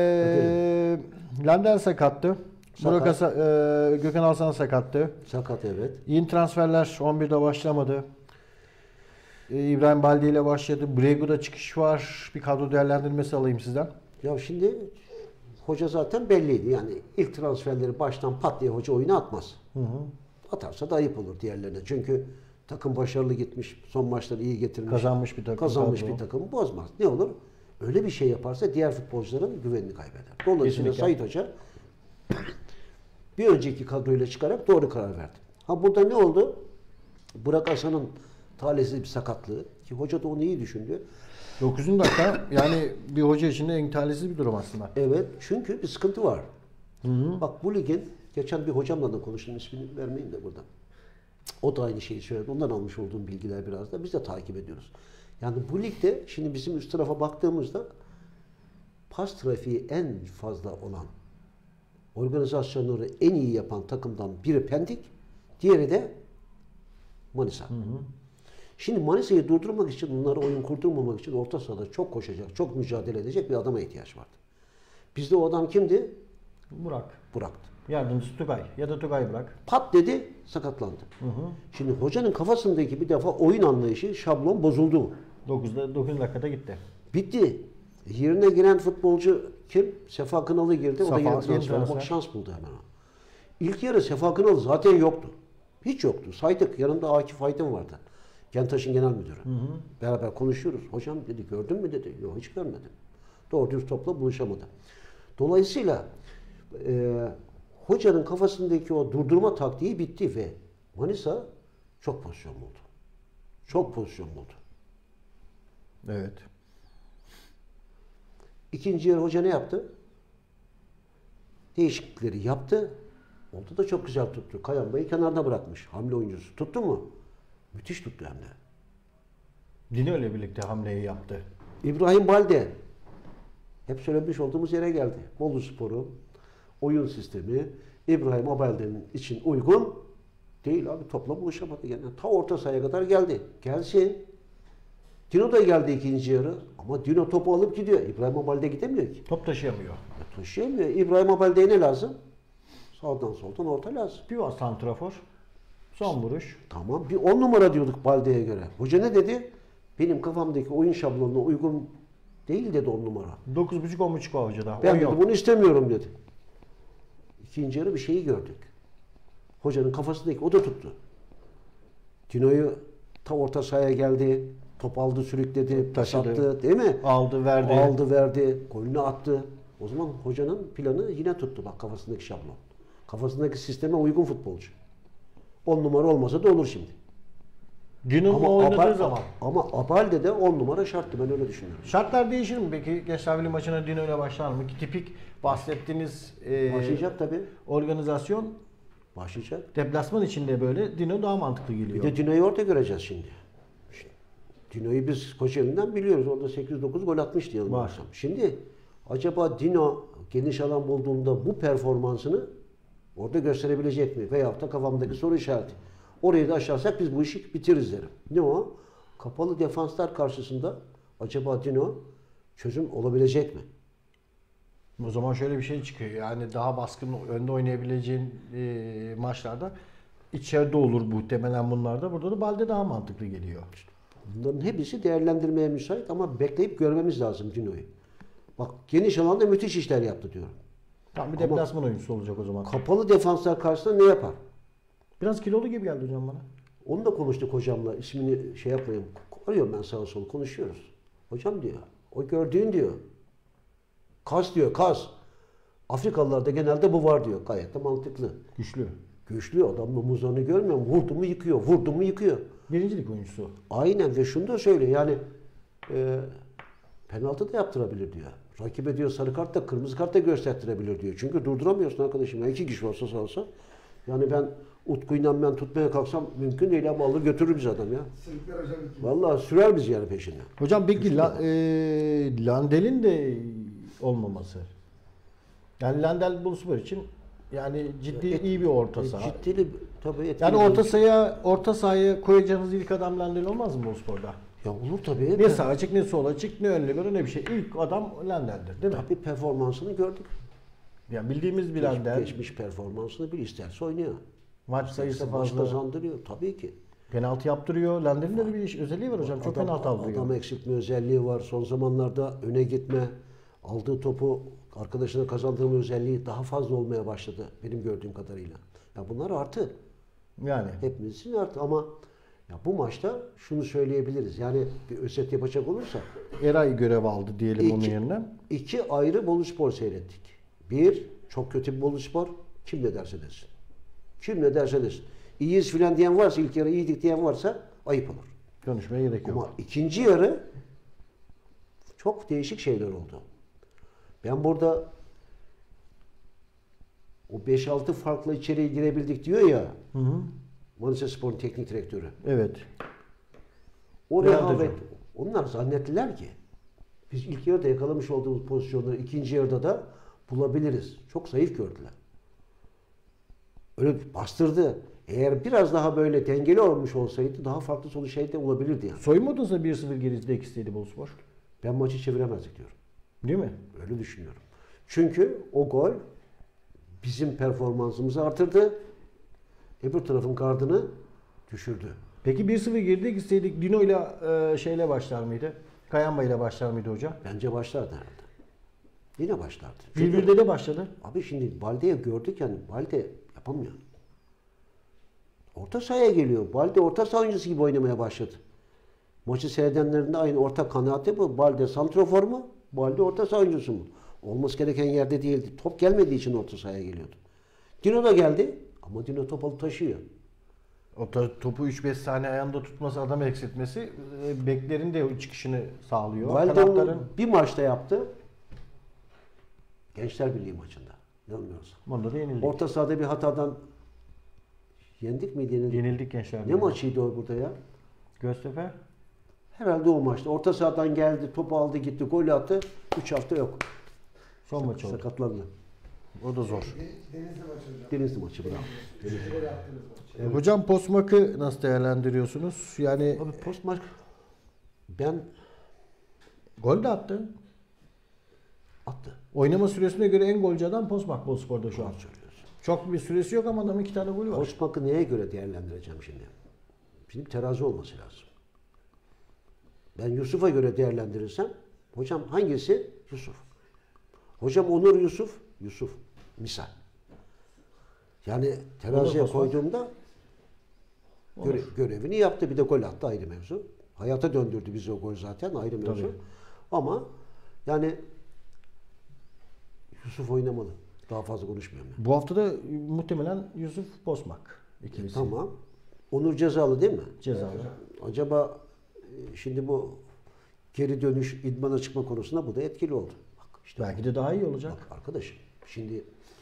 Lenden sakattı. Burak Gökhan Alsan sakattı. Sakat evet. Yeni transferler 11'de başlamadı. İbrahim Baldi ile başladı. Brego'da çıkış var. Bir kadro değerlendirmesi alayım sizden. Ya şimdi hoca zaten belliydi. Yani ilk transferleri baştan pat diye hoca oyuna atmaz. Atarsa da ayıp olur diğerlerine. Çünkü takım başarılı gitmiş. Son maçları iyi getirmiş. Kazanmış bir takım. Kazanmış kadro. bir takımı bozmaz. Ne olur? Öyle bir şey yaparsa diğer futbolcuların güvenini kaybeder. Dolayısıyla Kesinlikle. Sait Hoca bir önceki kadroyla çıkarak doğru karar verdi. Ha burada ne oldu? Burak Hasan'ın talihsiz bir sakatlığı ki hoca da onu iyi düşündü. 9. dakika yani bir hoca için de en talihsiz bir durum aslında. Evet çünkü bir sıkıntı var. Bak bu ligin geçen bir hocamla da konuştum, ismini vermeyeyim de burada. O da aynı şeyi söyledi. Ondan almış olduğum bilgiler biraz da biz de takip ediyoruz. Yani bu ligde şimdi bizim üst tarafa baktığımızda pas trafiği en fazla olan, organizasyonları en iyi yapan takımdan biri Pendik, diğeri de Manisa. Şimdi Manisa'yı durdurmak için, bunları oyun kurdurmamak için orta sahada çok koşacak, çok mücadele edecek bir adama ihtiyaç vardı. Bizde o adam kimdi? Burak. Burak'tı. Yardımcısı Tugay ya da Tugay Burak. Pat dedi, sakatlandı. Şimdi hocanın kafasındaki bir defa oyun anlayışı, şablon bozuldu. 9 dakikada gitti. Bitti. Yerine giren futbolcu kim? Sefa Kınalı girdi. O da Safa, yeni yeni transfer. transfer. Bak şans buldu hemen o. İlk yarı Sefa Kınalı zaten yoktu. Hiç yoktu. Saydık. Yanında Akif Aydın vardı. Gentaş'ın genel müdürü. Beraber konuşuyoruz. Hocam dedi gördün mü dedi. Yok hiç görmedim. Doğru düz topla buluşamadı. Dolayısıyla hocanın kafasındaki o durdurma taktiği bitti ve Manisa çok pozisyon buldu. Çok pozisyon buldu. Evet. İkinci yarı hoca ne yaptı? Değişiklikleri yaptı. Orada da çok güzel tuttu. Kayamba'yı kenarda bırakmış. Hamle oyuncusu. Tuttu mu? Müthiş tuttu hem de. Dino ile birlikte hamleyi yaptı. İbrahim Balde. Hep söylemiş olduğumuz yere geldi. Bolu Spor'u, oyun sistemi, İbrahim Balde'nin için uygun değil abi. Topla buluşamadı gene. Ta orta sahaya kadar geldi. Gelsin. Dino da geldi ikinci yarı. Ama Dino topu alıp gidiyor. İbrahim Balde gidemiyor ki. Top taşıyamıyor. Taşıyamıyor. İbrahim Balde'ye ne lazım? Sağdan soldan orta lazım. Bir var santrafor. Son vuruş. Tamam. Bir 10 numara diyorduk Balde'ye göre. Hoca ne dedi? Benim kafamdaki oyun şablonuna uygun değil dedi 10 numara. 9.5-10.5 var hocada. Ben O dedi yok. bunu istemiyorum dedi. İkinci yarı bir şeyi gördük. Hocanın kafasındaki o da tuttu. Dino'yu ta orta sahaya geldi. Top aldı, sürükledi, pas Taşıdı. attı, değil mi? Aldı, verdi. Aldı, verdi, golünü attı. O zaman hocanın planı yine tuttu bak kafasındaki şablon. Kafasındaki sisteme uygun futbolcu. 10 numara olmasa da olur şimdi. Dino'nun oynadığı zaman. Ama Abalde de 10 numara şarttı ben öyle düşünüyorum. Şartlar değişir mi peki? Gençler Birliği maçına Dino ile başlar mı? Ki tipik bahsettiğiniz Başlayacak tabii. organizasyon Başlayacak. deplasman içinde böyle Dino daha mantıklı Bir geliyor. de Dino'yu orada göreceğiz şimdi. Dino'yu biz Kocaeli'nden biliyoruz. Orada 8-9 gol atmış diye Var. anlarsam. Şimdi acaba Dino geniş alan bulduğunda bu performansını orada gösterebilecek mi? Veyahut da kafamdaki soru işareti. Orayı da aşarsak biz bu işi bitiririz derim. Ne o? Kapalı defanslar karşısında acaba Dino çözüm olabilecek mi? O zaman şöyle bir şey çıkıyor. Yani daha baskın önde oynayabileceğin maçlarda içeride olur muhtemelen bunlarda. Burada da Balde daha mantıklı geliyor. Bunların hepsi değerlendirmeye müsait ama bekleyip görmemiz lazım Cino'yu. Bak geniş alanda müthiş işler yaptı diyorum. Tam bir Ama- deplasman oyuncusu olacak o zaman. Kapalı defanslar karşısında ne yapar? Biraz kilolu gibi geldi hocam bana. Onu da konuştuk hocamla. İsmini şey yapmayayım. Arıyorum ben sağa sola konuşuyoruz. Hocam diyor. O gördüğün diyor. Kas diyor kas. Afrikalılarda genelde bu var diyor. Gayet de mantıklı. Güçlü. Güçlü adam omuzlarını görmüyor mu? Vurdu mu yıkıyor. Vurdu mu yıkıyor. Birincilik oyuncusu. Aynen ve şunu da söyle yani penaltı da yaptırabilir diyor. Rakibe diyor sarı kart da kırmızı kart da göstertirebilir diyor. Çünkü durduramıyorsun arkadaşım. Ya 2 kişi olsa sağ olsa. Yani ben Utku'yla ben tutmaya kalksam mümkün değil ama alır götürür bizi adam ya. Sırıklar hocam iki. Vallahi sürer bizi yani peşinden. Hocam peki Landel'in de olmaması. Yani Landel Boluspor için yani ciddi iyi bir orta saha. Ciddili tabii etkili. Yani orta sahaya koyacağınız ilk adam Landel olmaz mı Boluspor'da? Ya olur tabii. Ne sağ açık ne sol açık ne ön libero ne bir şey. İlk adam Landel'dir değil mi? Tabii performansını gördük. Yani bildiğimiz bir Landel. Geçmiş performansını bir isterse oynuyor. Maç sayısı Maç fazla. kazandırıyor tabii ki. Penaltı yaptırıyor. Landel'in de bir özelliği var hocam. Çok penaltı aldırıyor. Adam eksiltme özelliği var. Son zamanlarda öne gitme, aldığı topu arkadaşına kazandırma özelliği daha fazla olmaya başladı benim gördüğüm kadarıyla. Ya bunlar artı. Yani. Hepimizin artı ama ya bu maçta şunu söyleyebiliriz. Yani bir özet yapacak olursa Eray görev aldı diyelim onun İki- yerine. 2 ayrı Boluspor seyrettik. Bir, çok kötü bir Boluspor. Kim ne derse desin. Kim ne derse desin. İyiyiz filan diyen varsa, ilk yarı iyiydik diyen varsa ayıp olur. Konuşmaya gerek yok. Ama ikinci yarı çok değişik şeyler oldu. Ben burada o 5-6 farklı içeriye girebildik diyor ya Hı hı. Manisa Spor'un teknik direktörü. Evet. O Bülent rehavet, Hocam. onlar zannettiler ki biz ilk yarıda yakalamış olduğumuz pozisyonları ikinci yarıda da bulabiliriz. Çok zayıf gördüler. Öyle bastırdı. Eğer biraz daha böyle dengeli olmuş olsaydı daha farklı sonuç şey de olabilirdi yani. Soyunma odasında 1-0 geride ikisiydi Boluspor. Ben maçı çeviremezdik diyorum. Değil mi? Öyle düşünüyorum. Çünkü o gol bizim performansımızı artırdı. Öbür tarafın gardını düşürdü. Peki 1-0 geride gitseydik Dino ile şeyle başlar mıydı? Kayamba ile başlar mıydı hocam? Bence başlardı herhalde. Yine başlardı. Çünkü 1-1'de de başladı. abi şimdi Balde'yi gördük yani Balde yapamıyor. Orta sahaya geliyor. Balde orta saha oyuncusu gibi oynamaya başladı. Maçı seyredenlerin de aynı ortak kanaati bu. Balde santrofor mu? Balde orta saha oyuncusu mu? Olması gereken yerde değildi. Top gelmediği için orta sahaya geliyordu. Dino da geldi ama Dino top alıp taşıyor. Topu 3-5 saniye ayağında tutması, adam eksiltmesi beklerin de çıkışını sağlıyor. Balde Kanatların onu bir maçta yaptı. Gençler Birliği maçında. Yanılmıyorsam. onda da yenildik. Orta sahada bir hatadan yendik miydi? Yenildik. Yenildik gençler. Ne Birliği. maçıydı o burada ya? Göztepe. Herhalde o maçta. Orta sahadan geldi, topu aldı gitti, gol attı. 3 hafta yok. Son maç oldu. Sakatlandı. O da zor. Denizli maçı hocam. Denizli maçı bravo. İkinci gol attınız maç. Hocam Postmak'ı nasıl değerlendiriyorsunuz? Yani Abi post maç ben gol de attı. attı. Oynama süresine göre en golcü adam Postmak Boluspor'da şu an. Doğru söylüyorsun. Çok bir süresi yok ama adamın 2 tane golü var. Post maçı neye göre değerlendireceğim şimdi? Şimdi terazi olması lazım. Ben Yusuf'a göre değerlendirirsem hocam hangisi? Yusuf. Hocam Onur Yusuf. Yusuf. Misal. Yani teraziye Onur Postmak. koyduğumda görevini yaptı. Bir de gol attı ayrı mevzu. Hayata döndürdü bizi o gol zaten ayrı mevzu. Tabii. Ama yani Yusuf oynamalı. Daha fazla konuşmuyorum ben. Bu hafta da muhtemelen Yusuf Postmak ikilisi. Tamam. Onur cezalı değil mi? Cezalı. Acaba şimdi bu geri dönüş idmana çıkma konusunda bu da etkili oldu. Bak işte Belki de daha iyi olacak. bak arkadaşım şimdi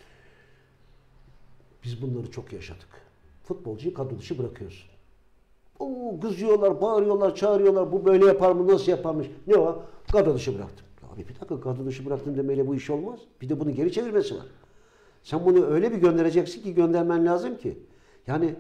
biz bunları çok yaşadık. Futbolcuyu kadro dışı bırakıyorsun. Oo, kızıyorlar, bağırıyorlar, çağırıyorlar. Bu böyle yapar mı, nasıl yaparmış? Ne o? Kadro dışı bıraktım. Abi bir dakika kadro dışı bıraktım demeyle bu iş olmaz. Bir de bunu geri çevirmesi var. Sen bunu öyle bir göndereceksin ki göndermen lazım ki. Yani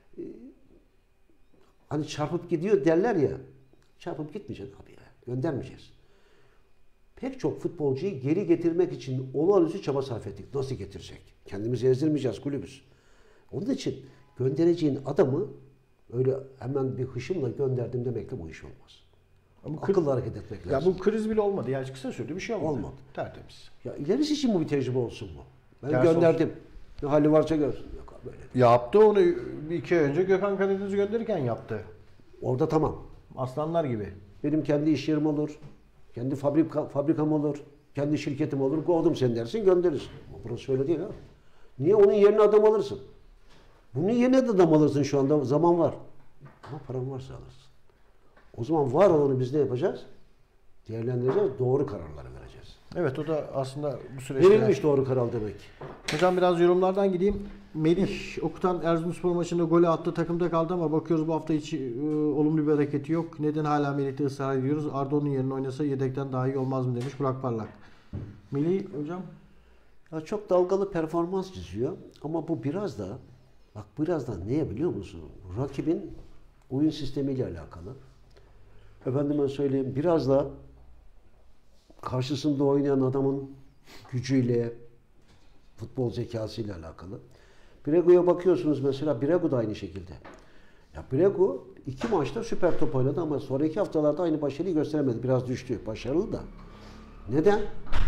hani çarpıp gidiyor derler ya. Çarpıp gitmeyecek abi ya. Göndermeyeceğiz. Pek çok futbolcuyu geri getirmek için olağanüstü çaba sarf ettik. Nasıl getirecek? Kendimizi ezdirmeyeceğiz kulübüz. Onun için göndereceğin adamı öyle hemen bir hışımla gönderdim demekle bu iş olmaz. Ama Akıllı hareket etmek Ya lazım. bu kriz bile olmadı. Yani kısa sürede bir şey olmadı. Olmadı. Tertemiz. Ya ilerisi için bu bir tecrübe olsun bu. Ben Ders gönderdim. Ne hali varsa görsün. Yok abi, böyle. Yaptı onu bir iki ay önce Gökhan Karadeniz'i gönderirken yaptı. Orada tamam. Aslanlar gibi. Benim kendi iş yerim olur. Kendi fabrikam olur. Kendi şirketim olur. Kovdum seni dersin gönderirsin. Ama burası öyle değil ha. Niye onun yerine adam alırsın? Bunun yerine de adam alırsın şu anda. Zaman var. Ama paran varsa alırsın. O zaman var olanı biz ne yapacağız? Değerlendireceğiz. Doğru kararları vereceğiz. Evet, o da aslında bu süreçte. Verilmiş doğru karar demek. Hocam biraz yorumlardan gideyim. Melih Okutan Erzurumspor maçında golü attı, takımda kaldı ama bakıyoruz bu hafta hiç olumlu bir hareketi yok. Neden hala Melih'te ısrar ediyoruz? Arda onun yerine oynasa yedekten daha iyi olmaz mı demiş Burak Parlak. Melih hocam. Ya çok dalgalı performans çiziyor ama bu biraz da neye biliyor musun? Rakibin oyun sistemiyle alakalı. Efendime söyleyeyim biraz da karşısında oynayan adamın gücüyle, futbol zekasıyla alakalı. Brego'ya bakıyorsunuz mesela, Brego da aynı şekilde. Ya Brego 2 maçta süper top oynadı ama sonraki haftalarda aynı başarıyı gösteremedi. Biraz düştü. Başarılı da. Neden?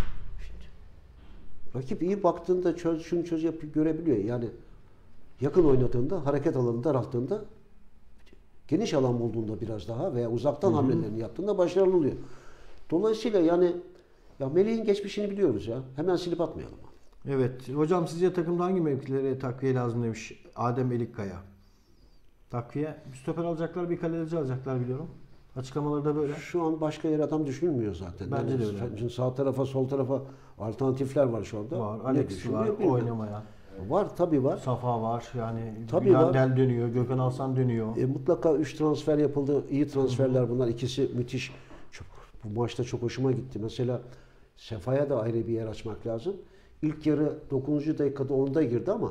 Rakip iyi baktığında şunu yapıp görebiliyor. Yani yakın oynadığında, hareket alanı daralttığında, geniş alan bulduğunda biraz daha veya uzaktan hamlelerini yaptığında başarılı oluyor. Dolayısıyla yani ya Melih'in geçmişini biliyoruz ya. Hemen silip atmayalım. Evet. Hocam sizce takımda hangi mevkilere takviye lazım demiş Adem Elikkaya. Takviye. Bir stoper alacaklar, bir kaleci alacaklar biliyorum. Açıklamaları da böyle. Şu an başka yere adam düşünülmüyor zaten. Bence de öyle. Şimdi sağ tarafa, sol tarafa alternatifler var şu anda. Var. Ne Alex düşünülüyor var bilmiyorum. oynamaya. Var tabii var. Safa var. Yani Tabii var. Yandel dönüyor. Gökhan Alsan dönüyor. Mutlaka 3 transfer yapıldı. İyi transferler bunlar. İkisi müthiş. Bu maçta çok hoşuma gitti. Mesela Sefa'ya da ayrı bir yer açmak lazım. İlk yarı 9. dakikada 10'da girdi ama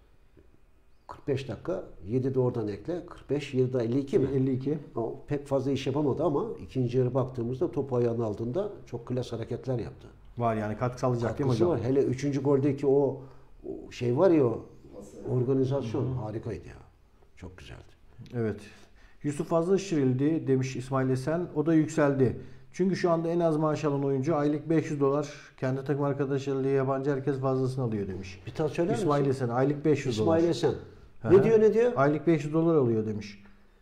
45 dakika 7 de oradan ekle. 45, 7 de 52 mi? 52. O pek fazla iş yapamadı ama ikinci yarı baktığımızda topu ayağının altında çok klas hareketler yaptı. Var yani katkı sağlayacak değil mi Katkısı hocam? var. Hele 3. goldeki o şey var ya, o organizasyon harikaydı ya. Çok güzeldi. Evet. Yusuf fazla şişirildi demiş İsmail Esen. O da yükseldi. Çünkü şu anda en az maaş alan oyuncu aylık $500. Kendi takım arkadaşlarıyla yabancı herkes fazlasını alıyor demiş. Bir tane söyler İsmail misin? Esen aylık $500. İsmail Esen. Hı Ne hı. diyor ne diyor? Aylık $500 alıyor demiş.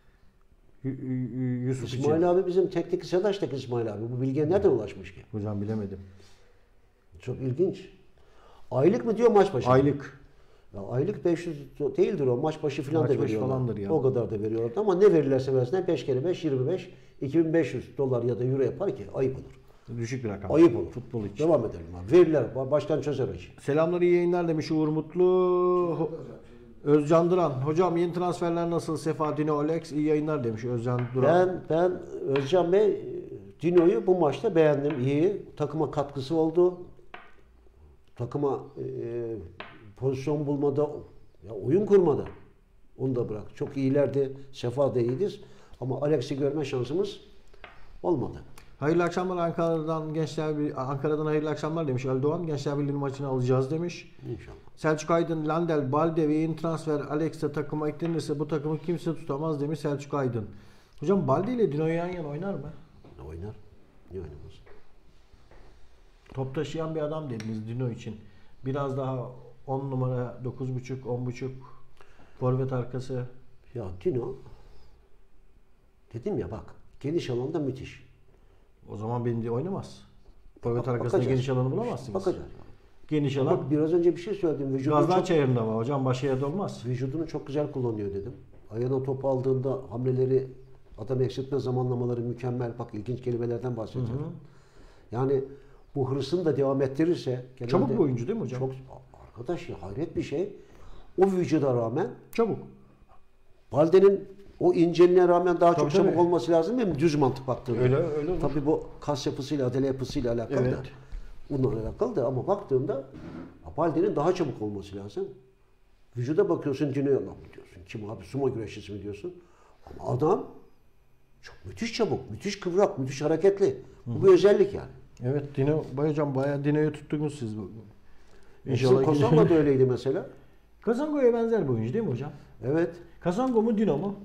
Yusuf için. İsmail abi bizim teknik Sedaş'taki İsmail abi. Bu bilgiye nereden ulaşmış ki? Hocam bilemedim. Çok ilginç. Aylık mı diyor maç başı? Aylık. Ya aylık 500 değildir o. Maç başı falan Maç da başı veriyorlar. falandır ya. O kadar da veriyorlar. Ama ne verirlerse versinler 5 kere 5, 25, $2.500 ya da euro yapar ki ayıp olur. Düşük bir rakam. Ayıp olur. Futbol için. Devam edelim abi. Verirler. Başkan çözer o işi. Selamlar, iyi yayınlar demiş Uğur Mutlu. Özcan Duran. Hocam yeni transferler nasıl? Sefa, Dino, Alex. İyi yayınlar demiş Özcan Duran. Ben Özcan Bey Dino'yu bu maçta beğendim. İyi. Takıma katkısı oldu. Takıma pozisyon bulmada, ya oyun kurmada. Onu da bırak. Çok iyilerdi. Sefa da iyidir. Ama Alex'i görme şansımız olmadı. Hayırlı akşamlar Ankara'dan hayırlı akşamlar demiş Erdoğan. Gençler Birliği maçını alacağız demiş. İnşallah. Selçuk Aydın, Landel, Balde ve yeni transfer Alex'e takıma eklenirse bu takımı kimse tutamaz demiş Selçuk Aydın. Hocam Balde ile Dino yan yana oynar mı? Oynar. Niye oynamaz? Top taşıyan bir adam dediniz Dino için. Biraz daha 10 numara, 9.5, 10.5 forvet arkası. Ya Dino dedim ya bak, geniş alanda müthiş. O zaman beni de oynamaz. Forvet Bak- arkasında bakacağız. geniş alanı bulamazsınız. Bakacağız. Geniş alan Bak biraz önce bir şey söyledim. Gazdan çayırında var hocam, başka yerde olmaz. Vücudunu çok güzel kullanıyor dedim. Ayağına topu aldığında hamleleri, adam eksiltme zamanlamaları mükemmel. Bak ilginç kelimelerden bahsediyorum. Yani bu hırsını da devam ettirirse genelde, Çabuk bir oyuncu değil mi hocam? çok arkadaş ya, hayret bir şey. O vücuda rağmen Çabuk. Balde'nin o inceliğine rağmen daha çok Tabii, çabuk tabii. olması lazım değil mi? Düz mantık baktığında. Öyle olur. Tabii bu kas yapısıyla, adele yapısıyla alakalı da. Evet. Bununla alakalı da ama baktığında Balde'nin daha çabuk olması lazım. Vücuda bakıyorsun, Dino'ya lan diyorsun. Kim abi? Sumo güreşçisi mi diyorsun? Ama adam çok müthiş çabuk, müthiş kıvrak, müthiş hareketli. Bu bir özellik yani. Evet, Dino hocam bayağı Dino'yu tuttunuz siz bu. İnşallah Kosova'da da öyleydi mesela. Kazango'ya benzer bir oyuncu değil mi hocam? Evet. Kazango mu Dino mu?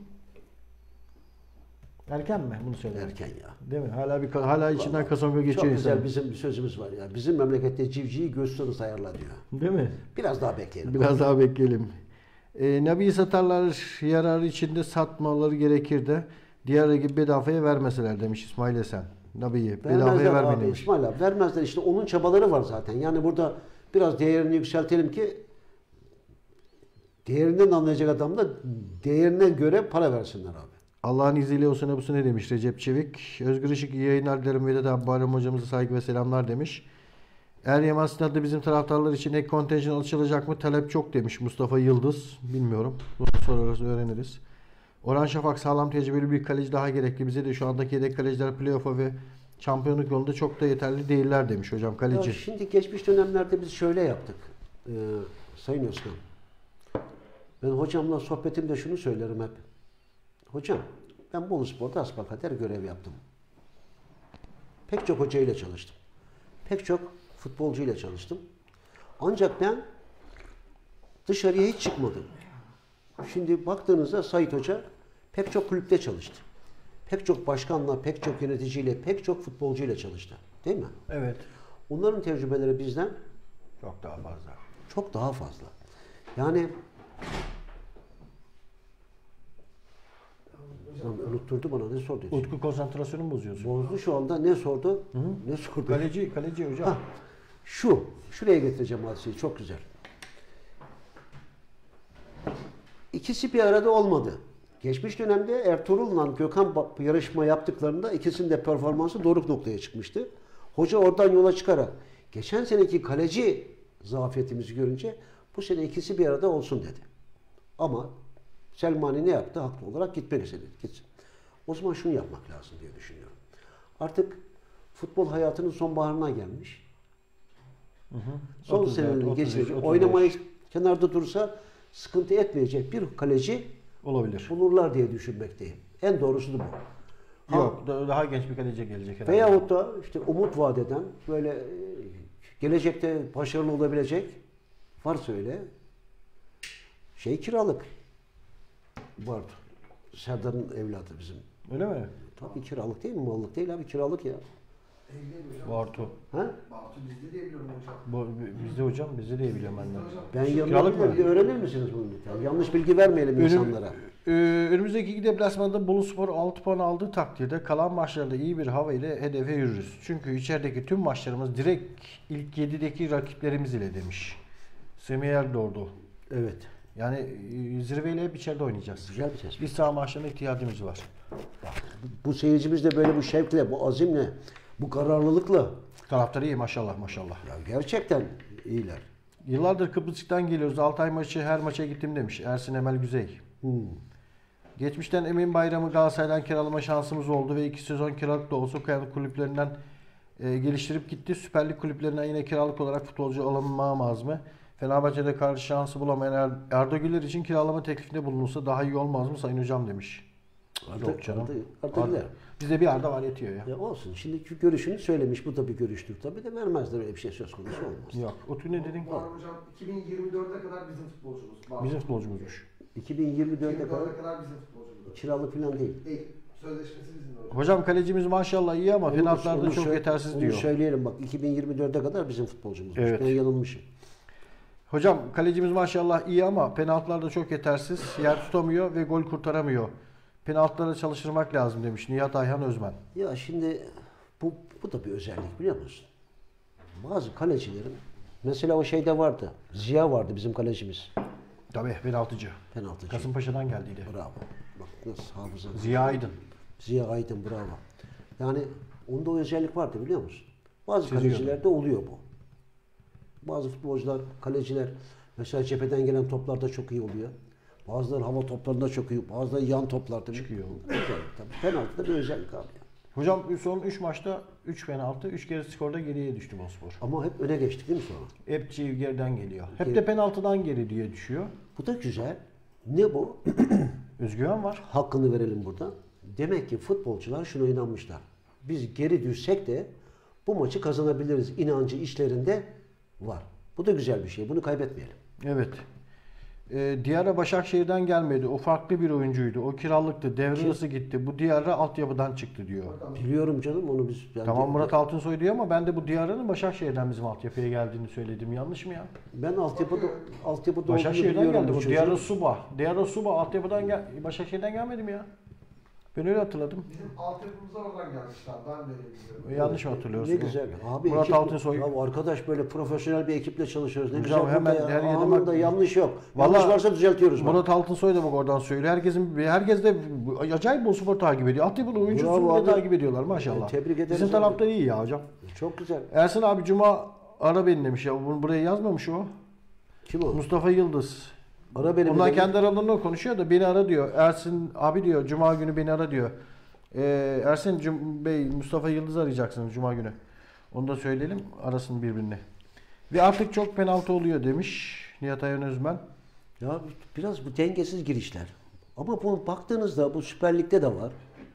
Erken mi bunu söylemek? Erken ya. Değil mi? Hala içinden Kazango geçiyor Çok güzel insan. bizim bir sözümüz var ya. Bizim memlekette civcivi göz sorusu ayarla diyor. Değil mi? Biraz daha bekleyelim. Biraz daha bekleyelim. Nabi'yi satarlar, yararı içinde satmaları gerekir de diğer rakip bedavaya vermeseler demiş İsmail Esen. Nabi'yi bedavaya Vermezler vermeyin abi demiş. İsmail abi. Vermezler işte onun çabaları var zaten. Yani burada biraz değerini yükseltelim ki değerinden anlayacak adam da değerine göre para versinler abi. Allah'ın izniyle o sene bu sene demiş Recep Çevik. Özgür Işık iyi yayınlar dilerim. Vedat abi Bayram hocamıza saygı ve selamlar demiş. Eryaman Stad'da bizim taraftarlar için ek kontenjan açılacak mı? Talep çok demiş Mustafa Yıldız. Bilmiyorum. Bunu sorarız öğreniriz. Orhan Şafak sağlam tecrübeli bir kaleci daha gerekli. Bize de şu andaki yedek kaleciler playoff'a ve şampiyonluk yolunda çok da yeterli değiller demiş hocam kaleci. Ya şimdi geçmiş dönemlerde biz şöyle yaptık. Sayın Özkan. Ben hocamla sohbetimde şunu söylerim hep. Hocam ben Boluspor'da hasbelkader görev yaptım. Pek çok hocayla çalıştım. Pek çok futbolcuyla çalıştım. Ancak ben dışarıya hiç çıkmadım. Şimdi baktığınızda Sait Hoca pek çok kulüpte çalıştı. Pek çok başkanla, pek çok yöneticiyle, pek çok futbolcuyla çalıştı. Değil mi? Evet. Onların tecrübeleri bizden Çok daha fazla. çok daha fazla. Yani unutturdu bana ne sordu? Utku konsantrasyonumu bozuyorsun. Bozdu şu anda ne sordu? Ne sordu? Kaleci hocam. Ha, şuraya getireceğim hadiseyi. Çok güzel. İkisi bir arada olmadı. Geçmiş dönemde Ertuğrul'la Gökhan yarışma yaptıklarında ikisinin de performansı doruk noktaya çıkmıştı. Hoca oradan yola çıkarak geçen seneki kaleci zafiyetimizi görünce bu sene ikisi bir arada olsun dedi. Ama Selmani ne yaptı? Haklı olarak gitmek istedi. Gitsin. O zaman şunu yapmak lazım diye düşünüyorum. Artık futbol hayatının sonbaharına gelmiş. Son 34, senelerini 33, geçirecek. 35. Oynamayı kenarda dursa sıkıntı etmeyecek bir kaleci Olabilir. bulurlar diye düşünmekteyim. En doğrusu da bu. Yok, daha genç bir kaleci gelecek herhalde. Veyahut da işte umut vaat eden böyle gelecekte başarılı olabilecek varsa öyle kiralık var. Serdar'ın evladı bizim. Öyle mi? Tabii kiralık değil mi? Mallık değil abi kiralık ya. Bartu. Ha? Batu bizde diye biliyorum hocam. Bizde hocam, bizde diye biliyorum ben de. Ben Kiralık mı? yanlış öğrenir misiniz bunu lütfen? Yanlış bilgi vermeyelim insanlara. Önümüzdeki iki deplasmanda Boluspor 6 puan aldığı takdirde kalan maçlarda iyi bir hava ile hedefe yürürüz. Çünkü içerideki tüm maçlarımız direkt ilk 7'deki rakiplerimiz ile demiş. Semih Erdoğdu. Evet. Yani zirveyle hep içeride oynayacağız. Güzel bir tespit. Biz saha maçlarına ihtiyacımız var. Bu seyircimiz de böyle bu şevkle, bu azimle, bu kararlılıkla Taraftarı iyi maşallah maşallah. ya gerçekten iyiler. Yıllardır Kıbrıs'tan geliyoruz. Altay maçı her maça gittim demiş Ersin Emel Güzey. Geçmişten Emin Bayram'ı Galatasaray'dan kiralama şansımız oldu ve 2 sezon kiralık da olsa kendi kulüplerinden geliştirip gitti. Süper Lig kulüplerinden yine kiralık olarak futbolcu alınmaz mı? Fenerbahçe'de karşı şansı bulamayan Arda Güler için kiralama teklifinde bulunursa daha iyi olmaz mı Sayın Hocam demiş. Yok canım. Arda Güler. Bizde bir Arda var yetiyor ya. Ya olsun. Şimdiki görüşünü söylemiş. Bu da bir görüştür. Tabii de vermezler öyle bir şey söz konusu olmaz. Yok. Otu ne dedin? Var hocam 2024'e kadar bizim futbolcumuz. Var. Bizim futbolcumuzmuş. 2024'e kadar 2024'e kadar bizim futbolcumuz. kiralık falan değil. Değil. Sözleşmesi bizim hocam. Hocam kalecimiz maşallah iyi ama penaltılarda Onu çok yetersiz onu diyor. söyleyelim bak 2024'e kadar bizim futbolcumuz. Evet. Ben yanılmışım. Hocam kalecimiz maşallah iyi ama penaltılarda çok yetersiz. Yer tutamıyor ve gol kurtaramıyor. Penaltılara çalıştırmak lazım demiş Nihat Ayhan Özmen. Ya şimdi bu da bir özellik biliyor musun? Bazı kalecilerin mesela o şeyde vardı. Ziya vardı bizim kalecimiz. Tabii penaltıcı. Penaltıcı. Kasımpaşa'dan geldiydi. Bravo. Bak nasıl hafıza. Ziya Aydın. Ziya Aydın bravo. Yani onda o özellik vardı biliyor musun? Bazı Seziyorum. kalecilerde oluyor bu. Bazı futbolcular, kaleciler mesela cepheden gelen toplarda çok iyi oluyor. Bazıları hava toplarında çok iyi, bazıları yan toplarda Çıkıyor. Özellik tabii. Penaltıda bir özellik abi. Hocam son 3 maçta 3 penaltı, 3 kere skorda geriye düştü Boluspor. Ama hep öne geçtik değil mi sonra? Hep geriden geliyor. Hep Geri- de penaltıdan geri diye düşüyor. Bu da güzel. Ne bu? Özgüven var. Hakkını verelim burada. Demek ki futbolcular şuna inanmışlar. Biz geri düşsek de bu maçı kazanabiliriz. İnancı işlerinde var. Bu da güzel bir şey. Bunu kaybetmeyelim. Evet. Diarra Başakşehir'den gelmedi. O farklı bir oyuncuydu. O kiralıktı. Devre arası gitti. Bu Diarra altyapıdan çıktı diyor. Biliyorum canım onu biz. Tamam Murat Altınsoy diyor ama ben de bu Diarra'nın Başakşehir'den bizim altyapıya geldiğini söyledim. Yanlış mı ya? Ben altyapıda olduğunu Başakşehir'den biliyorum geldi bu bu. çocuğun. Diarra Suba. Diarra Suba altyapıdan Başakşehir'den gelmedi mi ya? Ben öyle hatırladım. Bizim altyapımıza oradan gelmişler. Ben de öyle biliyorum. Yanlış mı hatırlıyorsun? Ne güzel. Abi Murat Altınsoy. Ya arkadaş böyle profesyonel bir ekiple çalışıyoruz. Ne Hocam güzel hemen burada her ya. yerde Anında bak- yanlış yok. Vallahi Yanlış varsa düzeltiyoruz. Murat Altınsoy da bak oradan söylüyor. Herkes de acayip bol spor takip ediyor. Altyapılı oyuncusunu Bravo bile abi. takip ediyorlar maşallah. Tebrik ederiz Bizim abi. taraftar iyi ya hocam. Çok güzel. Ersin abi Cuma ara beni demiş ya. Bunu buraya yazmamış o. Kim o? Mustafa Yıldız. Ara beni. Onlar bir de- kendi aralarında konuşuyor da beni ara diyor. Ersin abi diyor Cuma günü beni ara diyor. Ersin Bey Mustafa Yıldız arayacaksınız Cuma günü. Onu da söyleyelim arasın birbirine. Ve artık çok penaltı oluyor demiş Nihat Ayhan Özmen. Ya biraz bu dengesiz girişler. Ama bu baktığınızda bu Süper Lig'de de var.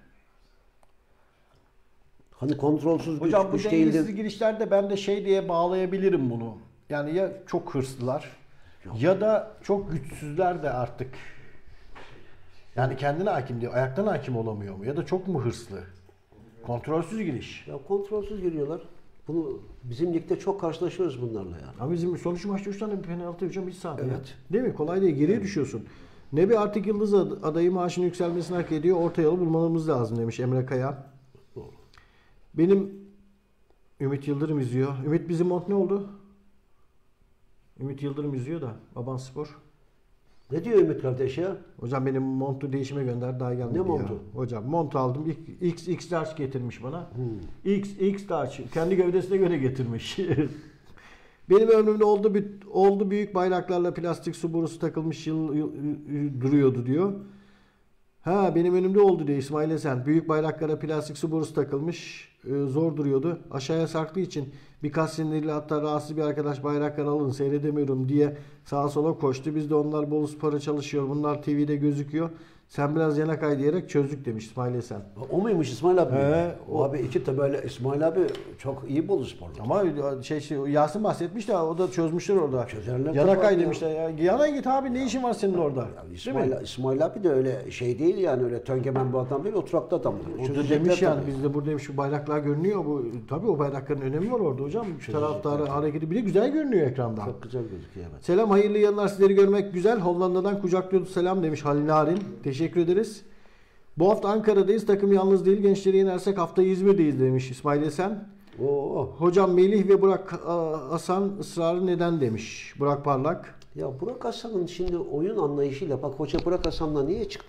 Hani kontrolsüz Hocam bu güç dengesiz değildir. girişlerde ben de şey diye bağlayabilirim bunu. Yani ya çok hırslılar ya da çok güçsüzler de artık. Yani kendine hakim diyor. Ayaktan hakim olamıyor mu? Ya da çok mu hırslı? Kontrolsüz giriş. Ya kontrolsüz giriyorlar. Bunu bizim ligde çok karşılaşıyoruz bunlarla yani. Ama bizim sonuç maçta 3 tane bir penaltı hocam 1 saat. Evet. Ya. Değil mi? Kolay değil. Geriye düşüyorsun. Ne bir artık Yıldız adayı maaşının yükselmesini hak ediyor. Orta yolu bulmamız lazım demiş Emre Kaya. Benim Ümit Yıldırım izliyor. Ümit bizim mont ne oldu? Ümit Yıldırım izliyor da. Baban Spor. Ne diyor Ümit kardeş ya? Hocam benim montu değişime gönder daha gelmedi Ne ya. montu? Hocam mont aldım. X large getirmiş bana. X large. Kendi gövdesine göre getirmiş. Benim ömrümde oldu büyük bayraklarla plastik su borusu takılmış yıl duruyordu diyor. Ha benim önümde oldu diyor İsmail Esen. Büyük bayraklara plastik su borusu takılmış. Zor duruyordu. Aşağıya sarktığı için birkaç sinirli hatta rahatsız bir arkadaş bayrakları alın seyredemiyorum diye sağa sola koştu. Biz de onlar Bolu Spor'a çalışıyor. Bunlar TV'de gözüküyor. Sen biraz yana kay diyerek çözdük demiş İsmail Esen. O muymuş İsmail abi? He, o abi iki tabi böyle İsmail abi çok iyi Bolu sporlu. Ama Yasin bahsetmiş de o da çözmüşler orada. Çözerler Yana tabii kay ya. demişler. Ya. Yana git abi ne işin var senin orada? Ya Değil mi? İsmail abi de öyle şey değil yani öyle töngemen bir adam değil oturaklı adamdır. O da Çözecekler demiş yani tabii. bizde buradaymış şu bayraklar görünüyor. Bu tabii o bayrakların önemi var orada hocam. Taraftarı hareketi bile güzel görünüyor ekranda. Çok güzel gözüküyor evet. Selam hayırlı yayınlar sizleri görmek güzel. Hollanda'dan kucaklıyordu selam demiş Halil Narin. Teşekkür ederiz. Bu hafta Ankara'dayız. Takım yalnız değil. Gençleri yenersek haftayı İzmir'deyiz demiş İsmail Esen. Oo. Hocam Melih ve Burak Hasan ısrarı neden demiş. Burak Parlak. Ya Burak Hasan'ın şimdi oyun anlayışıyla bak hoca Burak Hasan'la niye çıktı?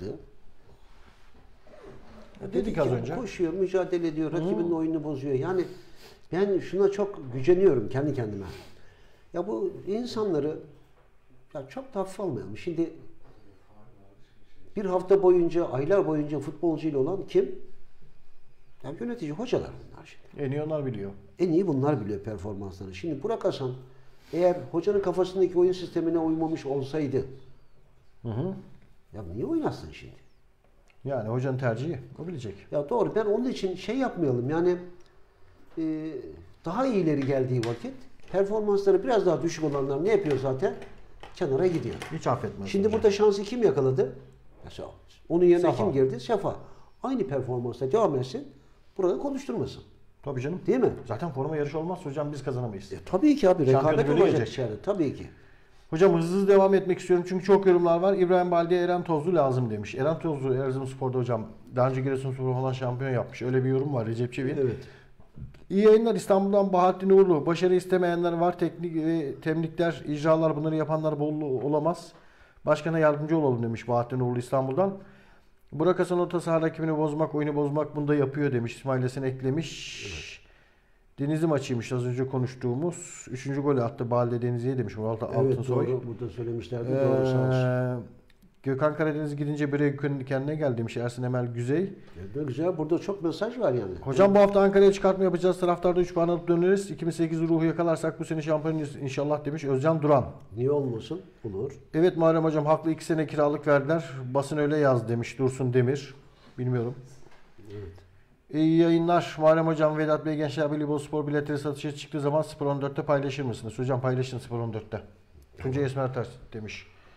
Ya Dedik az ya, önce. Koşuyor, mücadele ediyor, rakibinin oyununu bozuyor. Yani ben şuna çok güceniyorum kendi kendime. Ya bu insanları ya çok da hafife almayalım. Şimdi bir hafta boyunca, aylar boyunca futbolcuyla olan kim? Ya yönetici, hocalar bunlar şimdi. En iyi onlar biliyor. En iyi bunlar biliyor performanslarını. Şimdi Burak Hasan eğer hocanın kafasındaki oyun sistemine uymamış olsaydı ya niye oynasın şimdi? Yani hocanın tercihi o bilecek. Ya doğru ben onun için şey yapmayalım yani daha iyileri geldiği vakit performansları biraz daha düşük olanlar ne yapıyor zaten? Kenara gidiyor. Hiç affetmez. Şimdi hocam. burada şansı kim yakaladı? Mesela onun yerine Safa. kim girdi? Sefa. Aynı performansla devam etsin. Burada konuşturmasın. Tabii canım. Değil mi? Zaten forma yarışı olmazsa hocam biz kazanamayız. Tabii ki abi. Şampiyonu Rekabet böyle olacak gelecek. içeride. Tabii ki. Hocam hızlı devam etmek istiyorum çünkü çok yorumlar var. İbrahim Baldi'ye Eren Tozlu lazım demiş. Eren Tozlu Erzurumspor'da hocam. Daha önce Giresunspor falan şampiyon yapmış. Öyle bir yorum var Recep Çevik. Evet. İyi yayınlar İstanbul'dan Bahattin Uğurlu. Başarı istemeyenler var. Teknik ve temlikler, icralar bunları yapanlar bol olamaz. Başkana yardımcı olalım demiş Bahattin Uğurlu İstanbul'dan. Burak Hasan orta saha rakibini bozmak, oyunu bozmak bunu da yapıyor demiş. İsmail Esen eklemiş. Evet. Denizli maçıymış az önce konuştuğumuz. 3. golü attı Balde Denizli'ye demiş Murat Altınsoy. Evet doğru. Burada söylemişlerdi. Doğru sağ olsun. Gökhan Karadeniz gidince bir kendine gel demiş Ersin Emel Güzey. Ne güzel. Burada çok mesaj var yani. Hocam bu hafta Ankara'ya çıkartma yapacağız. Taraftarda 3 puan alıp döneriz. 2008 ruhu yakalarsak bu sene şampiyonuz inşallah demiş Özcan Duran. Niye olmasın? Olur. Evet Muharrem hocam haklı 2 sene kiralık verdiler. Basın öyle yaz demiş Dursun Demir. Bilmiyorum. Evet. İyi yayınlar. Muharrem hocam Vedat Bey Gençler Birliği Boluspor biletleri satışa çıktığı zaman 014'te paylaşır mısınız? Hocam paylaşın 014'te. Tuncay Esmer Ters demiş.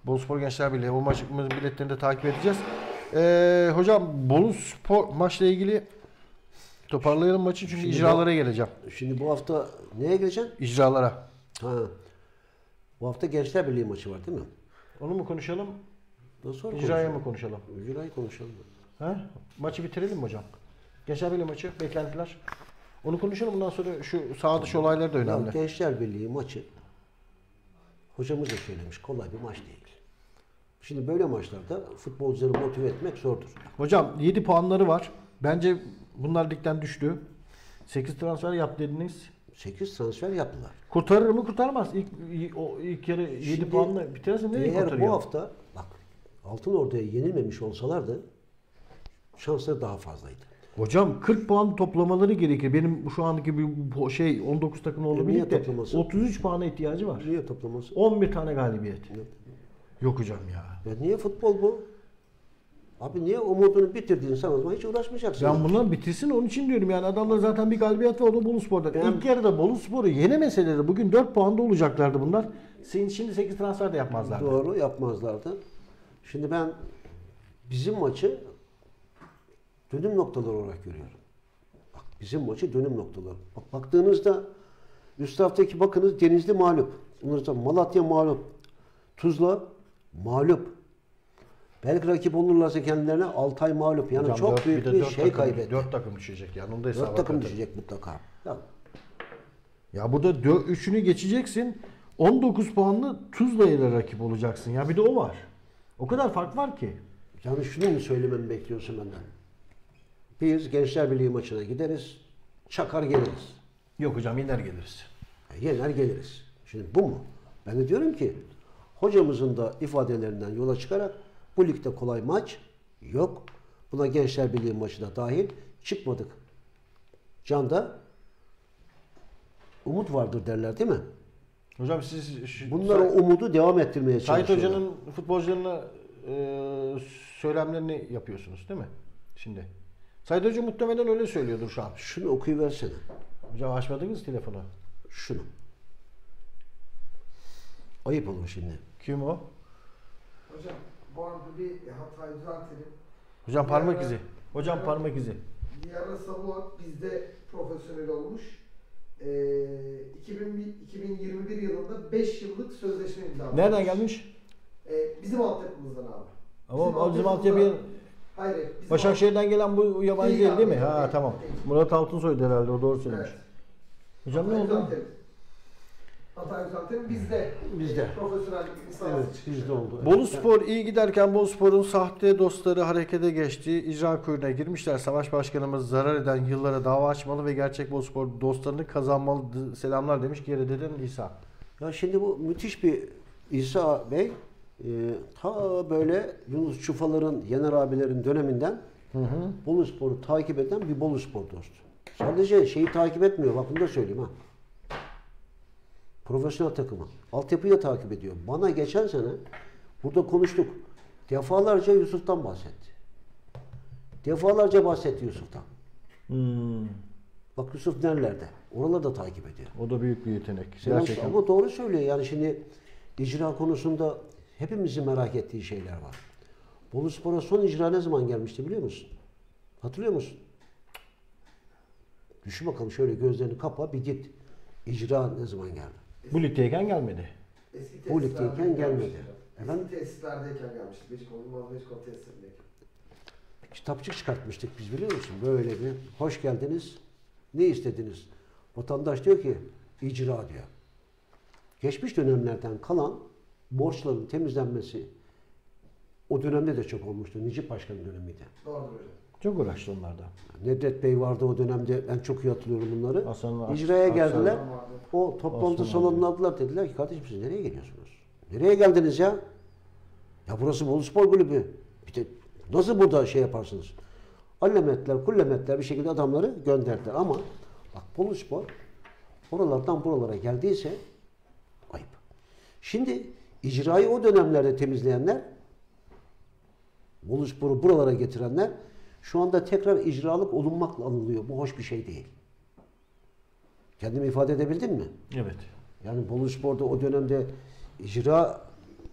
Boluspor Gençler Birliği. Bu maçımızın biletlerini de takip edeceğiz. Hocam Boluspor maçla ilgili toparlayalım maçı çünkü Şimdi icralara geleceğim. Şimdi bu hafta neye geleceksin? İcralara. Ha. Bu hafta Gençler Birliği maçı var değil mi? Onu mu konuşalım? Nasıl İcraya mı konuşalım? İcrayı konuşalım. Ha? Maçı bitirelim mi hocam? Gençler Birliği maçı, beklentiler. Onu konuşalım. Bundan sonra şu sağ dışı olaylar da önemli. Ya, Gençler Birliği maçı hocamız da söylemiş kolay bir maç değil. Şimdi böyle maçlarda futbolcuları motive etmek zordur. Hocam 7 puanları var. Bence bunlar ligden düştü. 8 transfer yap dediniz. 8 transfer yaptılar. Kurtarır mı kurtarmaz. İlk yarı 7 Şimdi puanla biterse nereye eğer kurtarıyor? bu hafta bak Altınordu'ya yenilmemiş olsalardı şansları daha fazlaydı. Hocam 40 puan toplamaları gerekir. Benim şu andaki bir 19 takım olduğu Niye birlikte toplaması? 33 puana ihtiyacı var. Niye toplaması? 11 tane galibiyet. Yok hocam ya. Ya niye futbol bu? Abi niye umudunu bitirdiğin zaman o zaman hiç uğraşmayacaksın. Ben bunlar bitirsin onun için diyorum yani adamlar zaten bir galibiyet var o da Boluspor'da. Ben- İlk yarıda Boluspor'u yenemeseleri bugün 4 puanda olacaklardı bunlar. Şimdi 8 transfer de yapmazlardı. Doğru yapmazlardı. Şimdi ben bizim maçı dönüm noktaları olarak görüyorum. Bak bizim maçı dönüm noktaları. Bak baktığınızda üst taraftaki bakınız Denizli mağlup. Ondan Malatya mağlup. Tuzla mağlup. Belki rakip olurlarsa kendilerine Altay mağlup. Yani Hocam çok büyük bir şey kaybetti. 4 takım düşecek yani onu da hesaba 4 takım katın. düşecek mutlaka. Ya burada 3'ünü geçeceksin. 19 puanlı Tuzla ile rakip olacaksın. Ya bir de o var. O kadar fark var ki. Yani şunu mu söylememi bekliyorsun benden? Biz Gençler Birliği maçına gideriz, çakar geliriz. Yok hocam yener geliriz. Yener geliriz. Şimdi bu mu? Ben de diyorum ki hocamızın da ifadelerinden yola çıkarak bu ligde kolay maç yok. Buna Gençler Birliği maçı da dahil çıkmadık. Can'da umut vardır derler değil mi? Hocam siz Bunlar o umudu devam ettirmeye Sait çalışıyorlar. Hoca'nın futbolcularına söylemlerini yapıyorsunuz değil mi? Şimdi. Sait Hoca muhtemelen öyle söylüyordur şu an. Şunu okuyuversene. Hocam açmadınız telefonu. Şunu. Ayıp olur şimdi. Kim o? Hocam bu arada bir hatayı düzeltelim. Hocam parmak izi. Hocam parmak izi. Diarra Samoa bizde profesyonel olmuş. 2021 yılında 5 yıllık sözleşme imzalamış. Nereden gelmiş? Bizim altyapımızdan abi. Ama bizim altyapıya Hayır. bizim Başakşehir'den gelen bu yabancı Değil değil mi? abi, Ha değil. tamam. Değil. Murat Altınsoy'du herhalde o doğru söylemiş. Evet. Hocam ne Hatay oldu? düzeltelim. Hatay düzeltelim bizde. Bizde. Profesyonel lisans. Evet, bizde oldu. Boluspor iyi giderken Boluspor'un sahte dostları harekete geçti. İcra kuruluna girmişler. Savaş Başkanımız zarar eden yıllara dava açmalı ve gerçek Boluspor dostlarını kazanmalı. Selamlar demiş geri dedim İsa. Ya şimdi bu müthiş bir İsa Bey ta böyle Yunus Çufalar'ın, Yener abilerin döneminden Boluspor'u takip eden bir Boluspor dostu. Sadece şeyi takip etmiyor. Bak bunu da söyleyeyim ha. Profesyonel takımı. Altyapıyı da takip ediyor. Bana geçen sene burada konuştuk. Defalarca Yusuf'tan bahsetti. Defalarca bahsetti Yusuf'tan. Bak Yusuf nerelerde? Oraları da takip ediyor. O da büyük bir yetenek. Selam, Gerçekten. ama doğru söylüyor. Yani şimdi icra konusunda hepimizin merak ettiği şeyler var. Boluspor'a son icra ne zaman gelmişti biliyor musun? Hatırlıyor musun? Düşün bakalım şöyle gözlerini kapa bir git. İcra ne zaman geldi? Bu ligdeyken gelmedi. Eski Bu ligdeyken tesislerdeyken gelmedi. gelmişti. Efendim? Eski tesislerdeyken gelmişti. Beşiktaş tesislerindeyken. Kitapçık çıkartmıştık biz biliyor musun? Böyle bir hoş geldiniz. Ne istediniz? Vatandaş diyor ki icra diyor. Geçmiş dönemlerden kalan borçların temizlenmesi o dönemde de çok olmuştu. Necip Başkan'ın dönemiydi. Doğrudur hocam. Çok uğraştı onlarda. Nedret Bey vardı o dönemde. Ben çok iyi hatırlıyorum bunları. Hasan- İcraya Hasan geldiler. vardı. O toplantı Hasan salonunu aldılar. Dediler ki kardeşim siz nereye geliyorsunuz? Nereye geldiniz ya? Ya burası Boluspor Kulübü. Bir de nasıl burada şey yaparsınız? Allemetler, kullemetler bir şekilde adamları gönderdiler. Ama bak Boluspor oralardan buralara geldiyse ayıp. Şimdi icrayı o dönemlerde temizleyenler, Boluspor'u buralara getirenler şu anda tekrar icralık olunmakla anılıyor. Bu hoş bir şey değil. Kendimi ifade edebildim mi? Evet. Yani Boluspor'da o dönemde icra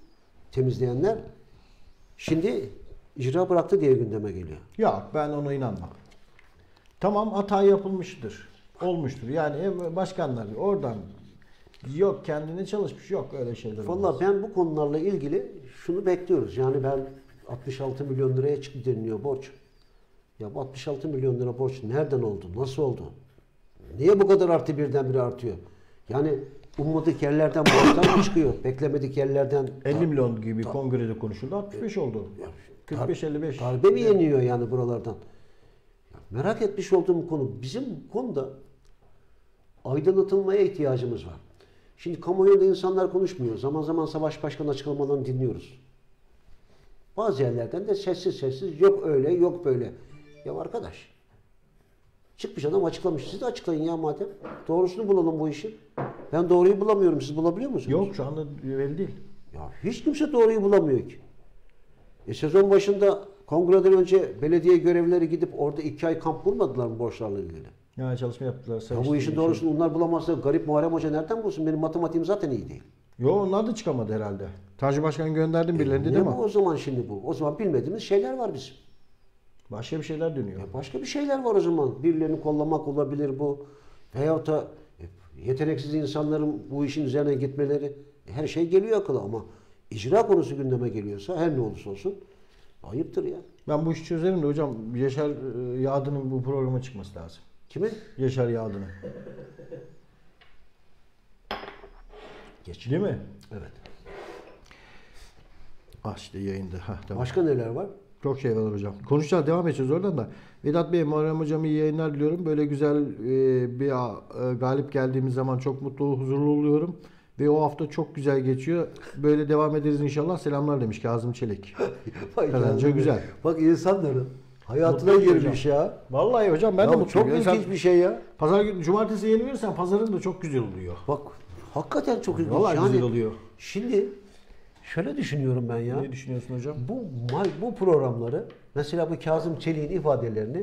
temizleyenler şimdi icra bıraktı diye gündeme geliyor. Yok, ben ona inanmam. Tamam, hata yapılmıştır. Olmuştur. Yani başkanlar oradan yok kendine çalışmış. Yok öyle şeyler olmaz. Vallahi ben bu konularla ilgili şunu bekliyoruz. Yani ben 66 milyon liraya çıktı deniliyor borç. Ya bu 66 milyon lira borç nereden oldu? Nasıl oldu? Niye bu kadar artı birdenbire artıyor? Yani ummadık yerlerden borçlar mı çıkıyor? Beklemedik yerlerden 50 milyon gibi kongrede konuşuldu. 65 oldu. 45-55. darbe mi yeniyor yani buralardan? Ya merak etmiş olduğum konu. Bizim bu konuda aydınlatılmaya ihtiyacımız var. Şimdi kamuoyunda insanlar konuşmuyor. Zaman zaman Savaş Başkanı açıklamalarını dinliyoruz. Bazı yerlerden de sessiz sessiz yok öyle yok böyle. Ya arkadaş çıkmış adam açıklamış. Siz de açıklayın ya madem. Doğrusunu bulalım bu işin. Ben doğruyu bulamıyorum. Siz bulabiliyor musunuz? Yok şu anda belli değil. Ya hiç kimse doğruyu bulamıyor ki. Sezon başında kongreden önce belediye görevlileri gidip orada 2 ay kamp kurmadılar mı borçlarla ilgili? Yani çalışma yaptılar. Ya bu işin doğrusunu onlar bulamazsa garip Muharrem Hoca nereden bulsun? Benim matematiğim zaten iyi değil. Yok onlar da çıkamadı herhalde. Taci Başkan gönderdim birilerini Ne değil bu mi? o zaman şimdi bu? O zaman bilmediğimiz şeyler var bizim. Başka bir şeyler dönüyor. Ya başka bir şeyler var o zaman. Birilerini kollamak olabilir bu. Veyahut da yeteneksiz insanların bu işin üzerine gitmeleri. Her şey geliyor akıla ama icra konusu gündeme geliyorsa her ne olursa olsun ayıptır ya. Ben bu işi çözerim de hocam Yaşar Yağdı'nın bu programa çıkması lazım. Kimin? Yaşar Yağdı'nın. Geç. Değil mi? Evet. Ah işte yayında. Hah, tamam. Başka neler var? Çok şey var hocam. Konuşacağız, devam edeceğiz oradan da. Vedat Bey, Muharrem Hocam iyi yayınlar diliyorum. Böyle güzel bir galip geldiğimiz zaman çok mutlu, huzurlu oluyorum. Ve o hafta çok güzel geçiyor. Böyle devam ederiz inşallah. Selamlar demiş Kazım Çelik. Kazanca güzel. Bak insanların hayatına Mutlu girmiş ya. Vallahi hocam ben de Ya mutluyum. çok Ya ilginç bir şey ya. Pazar günü, cumartesi yayın verirsen pazarın da çok güzel oluyor. Bak hakikaten çok ilginç. Vallahi Yani güzel oluyor. şimdi şöyle düşünüyorum ben ya. Ne düşünüyorsun hocam? Bu programları mesela bu Kazım Çelik'in ifadelerini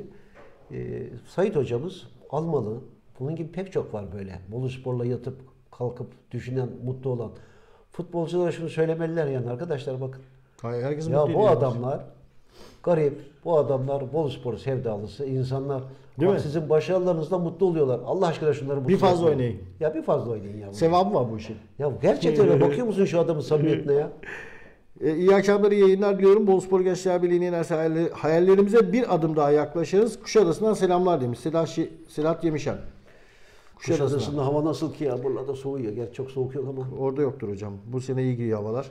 Sait hocamız almalı. Bunun gibi pek çok var böyle. Bolu Spor'la yatıp kalkıp düşünen, mutlu olan. Futbolculara şunu söylemeliler yani arkadaşlar bakın. Hayır, herkes Ya mutlu bu ediyor. adamlar garip, bu adamlar Bolu Spor sevdalısı insanlar. Değil Bak mi? sizin başarılarınızla mutlu oluyorlar. Allah aşkına şunları mutlu Bir fazla etmeyin. oynayın. Ya bir fazla oynayın ya. Sevabı var bu işin. Ya gerçekten öyle. Bakıyor musun şu adamın samimiyetine ya? İyi akşamlar, iyi yayınlar diliyorum. Boluspor Gençler Birliği'nin yenerse hayallerimize bir adım daha yaklaşırız. Kuşadası'ndan selamlar demiş. Sedat Yemişen. Kuşadası'nda hava nasıl ki ya? Buralarda soğuyor. Gerçi çok soğuk yok ama. Orada yoktur hocam. Bu sene iyi gidiyor havalar.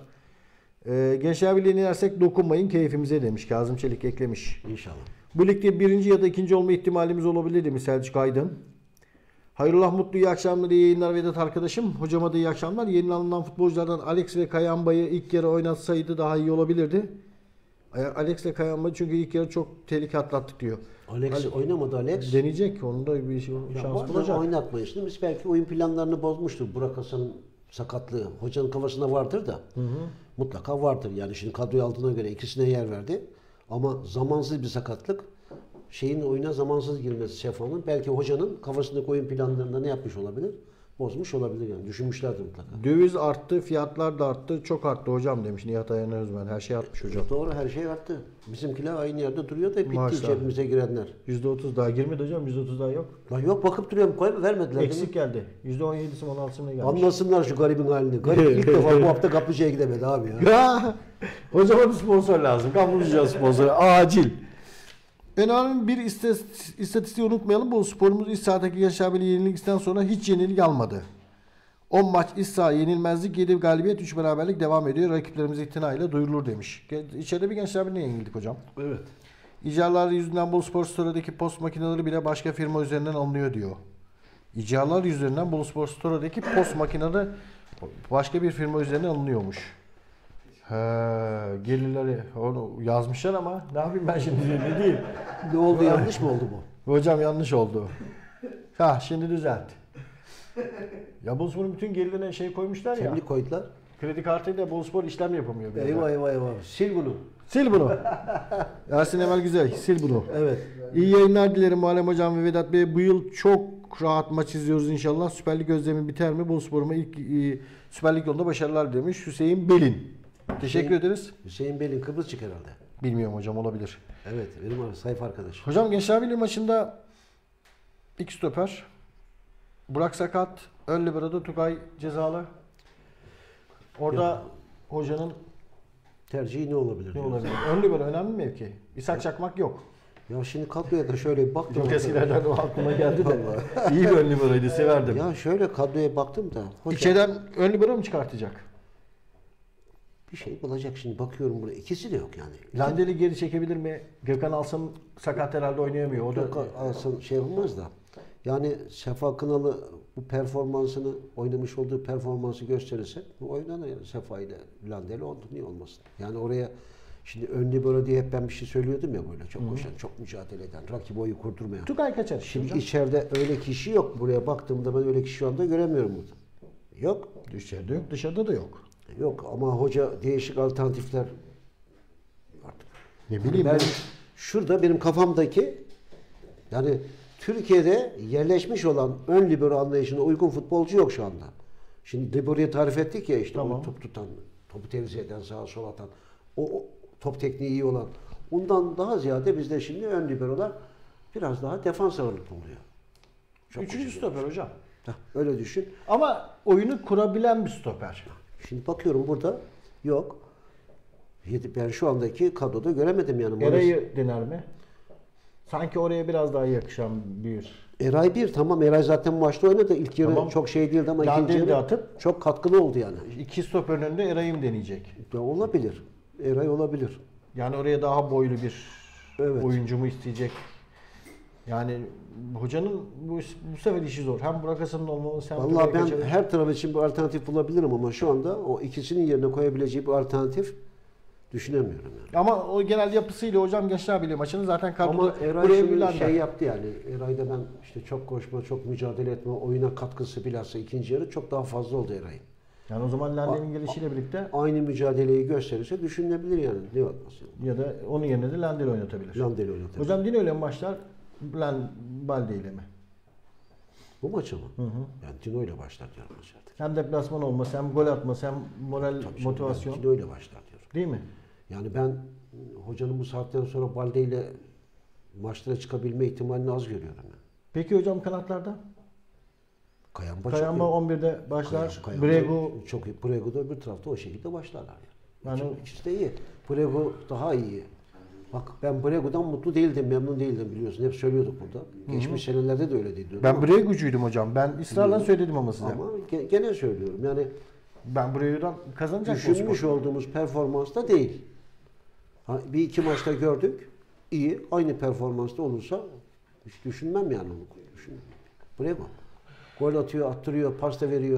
Gençler Birliği'ne inersek dokunmayın keyfimize demiş. Kazım Çelik eklemiş. İnşallah. Bu ligde birinci ya da ikinci olma ihtimalimiz olabilir demiş Selçuk Aydın. Hayrullah Mutlu iyi akşamlar, iyi yayınlar Vedat arkadaşım. Hocama da iyi akşamlar. Yeni alınan futbolculardan Alex ve Kayanbay'ı ilk yarı oynatsaydı daha iyi olabilirdi. Alex ve Kayanbay çünkü ilk yarı çok tehlike atlattık diyor. Alex oynamadı Alex. Deneyecek. Onun da bir şans Bazen bulacak. oynatmayın. Şimdi biz belki oyun planlarını bozmuştur. Burak Hasan'ın sakatlığı. Hocanın kafasında vardır da. Mutlaka vardır. Yani şimdi kadroyu aldığına göre ikisine yer verdi. Ama zamansız bir sakatlık. Şeyin oyuna zamansız girmesi Sefa'nın. Belki hocanın kafasındaki oyun planlarında ne yapmış olabilir? Bozmuş olabilir yani. Düşünmüşlerdir mutlaka. Döviz arttı, fiyatlar da arttı. Çok arttı hocam demiş Nihat Ayhan Özmen. Her şey artmış hocam. Doğru her şey arttı. Bizimkiler aynı yerde duruyor da bitti Maşallah. cebimize girenler. %30 daha girmedi hocam. %30 daha yok. Lan yok bakıp duruyorum koy vermediler. değil mi? Eksik geldi. %17'si 16'sına gelmiş. Anlasınlar şu garibin halini. Garip ilk defa bu hafta kaplıcaya gidemedi abi ya. Ya, o zaman bir sponsor lazım. Kaplıca sponsoru. Acil. Ben abim bir istatistiği unutmayalım. Bu sporumuz iç sahadaki Gençler Birliği yenilgisinden sonra hiç yenilgi almadı. 10 maç iç saha yenilmezlik, 7 galibiyet, 3 beraberlik devam ediyor. Rakiplerimiz itinayla duyurulur demiş. İçeride bir Gençler Birliği'ne yenildik hocam. Evet. İcarlar yüzünden Boluspor Store'daki post makineleri bile başka firma üzerinden alınıyor diyor. İcarlar yüzünden Boluspor Store'daki post makineleri başka bir firma üzerinden alınıyormuş. He, gelirleri onu yazmışlar ama ne yapayım ben şimdi ne diyeyim? Ne oldu yanlış mı oldu bu? Hocam yanlış oldu. Ha şimdi düzelt. Ya Boluspor'un bütün gelirine şey koymuşlar ya. Kendi koydular. Kredi kartıyla Boluspor işlem yapamıyor. Eyvah eyvah eyvah. Sil bunu. Sil bunu. Ersin Emel Güzel, sil bunu. Evet. İyi yayınlar dilerim Muharrem Hocam ve Vedat Bey. Bu yıl çok rahat maç izliyoruz inşallah. Süper Lig özlemi biter mi? Boluspor'uma ilk Süper Lig yolunda başarılar demiş Hüseyin Belin. Teşekkür ederiz. Hüseyin Bey'in Kıbrısçık herhalde. Bilmiyorum hocam, olabilir. Evet, benim sayfa arkadaşım. Hocam Gençler Birliği maçında ilk stoper Burak sakat, ön libero'da Tugay cezalı. Orada hocanın Tercihi ne olabilir? ne diyoruz. olabilir? Ön libero önemli mi mevki? İshak Çakmak yok. Ya şimdi kadroya da şöyle bir baktım. Çok eskilerden o aklıma geldi de. İyi bir ön liberoydu, severdim. Ya şöyle kadroya baktım da. Hoca İçeriden ön libero mu çıkartacak? bir şey bulacak şimdi. Bakıyorum buraya. İkisi de yok yani. Landel'i geri çekebilir mi? Gökhan Alsın sakat herhalde, oynayamıyor. O da Yok alsın şey olmaz da. Yani Sefa Kınalı bu performansını, oynamış olduğu performansı gösterirse bu oynanır yani Sefa ile Landeli oldu. Niye olmasın? Yani oraya şimdi ön libero diye hep ben bir şey söylüyordum ya, böyle çok koşan, çok mücadele eden, rakibi oyu kurdurmayan. Tugay kaçar. Şimdi hocam. içeride öyle kişi yok. Buraya baktığımda ben öyle kişi şu anda göremiyorum burada. Yok. İçeride yok, dışarıda da yok. Yok ama hoca değişik alternatifler artık. Ne bileyim Ben ben. şurada benim kafamdaki yani Türkiye'de yerleşmiş olan ön libero anlayışına uygun futbolcu yok şu anda. Şimdi libero'yu tarif ettik ya, işte Tamam. o top tutan, topu tevzi eden, sağa sola atan, o top tekniği iyi olan. Ondan daha ziyade bizde şimdi ön libero'lar biraz daha defans ağırlıklı oluyor. Çok Üçüncü hoşuma stoper hocam. Heh, öyle düşün. Ama oyunu kurabilen bir stoper. Şimdi bakıyorum burada yok. Ben şu andaki kadroda göremedim yani. Eray'ı dener mi? Sanki oraya biraz daha yakışan bir. Eray bir tamam, Eray zaten maçta oynadı. İlk yarı Tamam. çok şey değildi ama Landel'i ikinci de yarı atıp çok katkılı oldu yani. iki stoperin önünde Eray'ı mı deneyecek? Ya olabilir. Eray olabilir. Yani oraya daha boylu bir Evet. oyuncu mu isteyecek? Yani hocanın bu sefer işi zor. Hem Burak Hasan'ın olmaması hem Vallahi Tugay ben kaçırır. her taraf için bir alternatif bulabilirim ama şu anda o ikisinin yerine koyabileceği bir alternatif düşünemiyorum yani. Ama o genel yapısıyla hocam Gençler Birliği maçını zaten kadroda Ama Eray buraya şunu bilendi. şey yaptı yani. Eray'da ben işte çok koşma, çok mücadele etme, oyuna katkısı bilhassa ikinci yarı çok daha fazla oldu Eray'ın. Yani o zaman Landel'in gelişiyle birlikte Aynı mücadeleyi gösterirse düşünülebilir yani. Ne olmasın? ya da onun yerine de Landel oynatabilir. Landeli oynatabilir. Hocam Dino ile mi başlar? Balde ile mi? Bu maçı mı? Hı hı. Yani Dino ile başlar diyorum maç artık. Hem deplasman olması, hem gol atması, hem moral, Tabii şimdi motivasyon. ben Dino ile başlar diyorum. Değil mi? Yani ben hocanın bu saatten sonra Balde ile maçlara çıkabilme ihtimalini az görüyorum. Yani. Peki hocam kanatlarda? Kayamba, Kayamba çok iyi. 11'de başlar. Kayamba Bregu çok iyi. Bregu da öbür tarafta o şekilde başlarlar. Yani. Yani İkisi de iyi. Bregu daha iyi. Bak ben Bregu'dan mutlu değildim, memnun değildim biliyorsun. Hep söylüyorduk burada. Geçmiş senelerde de öyle değildi. ben Bregu'cuydum hocam. Ben ısrarla söyledim ama size. Ama gene söylüyorum. Yani Ben Bregu'dan kazanacak düşünmüş olduğumuz performansta değil. Bir iki maçta gördük. İyi. Aynı performansta olursa hiç düşünmem yani onu. Düşünmem. Bregu. Gol atıyor, attırıyor, pas da veriyor.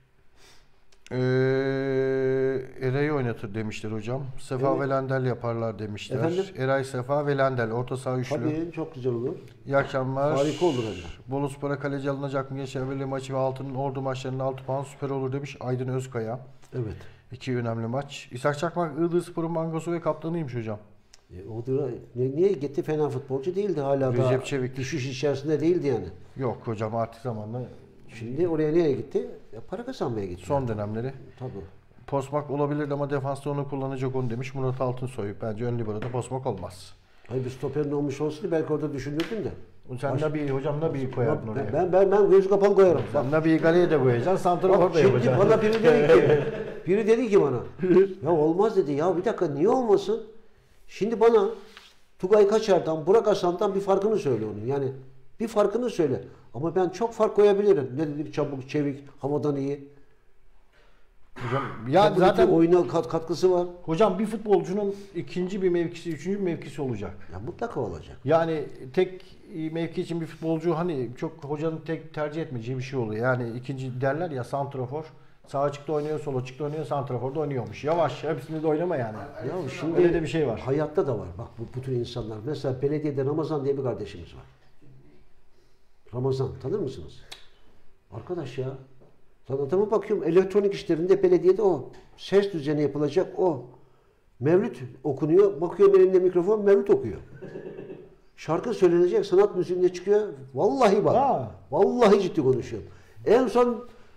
Eray'ı oynatır demişler hocam. Sefa Evet. ve Landel yaparlar demişler. Efendim? Eray, Sefa ve Landel. Orta saha üçlü. Tabii çok güzel olur. İyi akşamlar. Harika olur hem de. Boluspor'a kaleci alınacak mı? Gençler Birliği maçı ve Altın'ın Ordu maçlarının 6 puan süper olur demiş Aydın Özkaya. Evet. İki önemli maç. İshak Çakmak Iğdırspor'un mangosu ve kaptanıymış hocam. O da niye gitti, fena futbolcu değildi hala da. Recep Çevik. Düşüş içerisinde değildi yani. Yok hocam, artık zamanla Şimdi oraya nereye gitti? Para kazanmaya gitti. son dönemleri. Tabii. Posmak olabilir ama defansta onu kullanacak onu demiş Murat Altınsoy. Bence ön libero'da Posmak olmaz. Hayır bir stoperin olmuş olsaydı belki orada düşünürdüm de. Sen Nabi'yi hocam Nabi'yi koyardın oraya. Ben göz kapalı koyarım. Bak, Sen Nabi'yi galeye de koyacaksın, santrafor da şimdi yapacaksın. bana biri dedi ki bana ya olmaz dedi, ya bir dakika niye olmasın? Şimdi bana Tugay Kaçar'dan, Burak Hasan'dan bir farkını söyle onun. Yani bir farkını söyle. Ama ben çok fark koyabilirim. Ne dedik? Çabuk, çevik, havadan iyi. Hocam, ya Tabii zaten ki oyuna katkısı var. hocam bir futbolcunun ikinci bir mevkisi, üçüncü bir mevkisi olacak. Ya mutlaka olacak. Yani tek mevki için bir futbolcu hani çok hocanın tek tercih etmeyeceği bir şey oluyor. Yani ikinci derler ya, santrafor. Sağ açıkta oynuyor, sol açıkta oynuyor, santraforda oynuyormuş. Yavaş, hepsinde de oynama yani. Ya şimdi Öyle de bir şey var. Hayatta da var. Bak bu tür insanlar. Mesela belediyede Ramazan diye bir kardeşimiz var. Ramazan tanır mısınız? Arkadaş ya. Lan adama bakıyorum elektronik işlerinde belediyede o. Ses düzeni yapılacak o. Mevlüt okunuyor. Bakıyorum elinde mikrofon, Mevlüt okuyor. Şarkı söylenecek, sanat müziğinde çıkıyor. Vallahi bak. Ha. Vallahi ciddi konuşuyorum. En son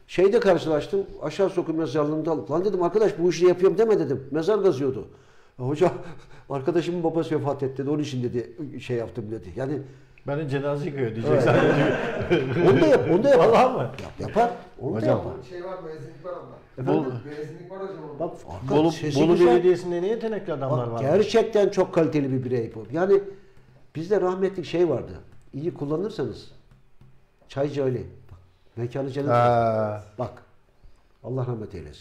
Şeyde karşılaştım. Aşağı Sokum mezarlığında. Lan dedim arkadaş bu işi yapıyorum deme dedim. Mezar kazıyordu. Hocam arkadaşımın babası vefat etti dedi. Onun için dedi şey yaptım dedi. Yani Ben de cenaze yıkıyor diyecek sadece. onu da yapar. Vallahi mı? Yapar. Onu da Hocam. yapar. Şey var, müezzinlik var onda. Efendim? Müezzinlik var hocam onda. Bak Bolu, sesi Bolu güzel. Belediyesi'nde ne yetenekli adamlar Bak, var. gerçekten çok kaliteli bir birey bu. Yani bizde rahmetlik şey vardı. İyi kullanırsanız Çaycı Ali. Bak, mekanı cennet. Ha. Bak. Allah rahmet eylesin.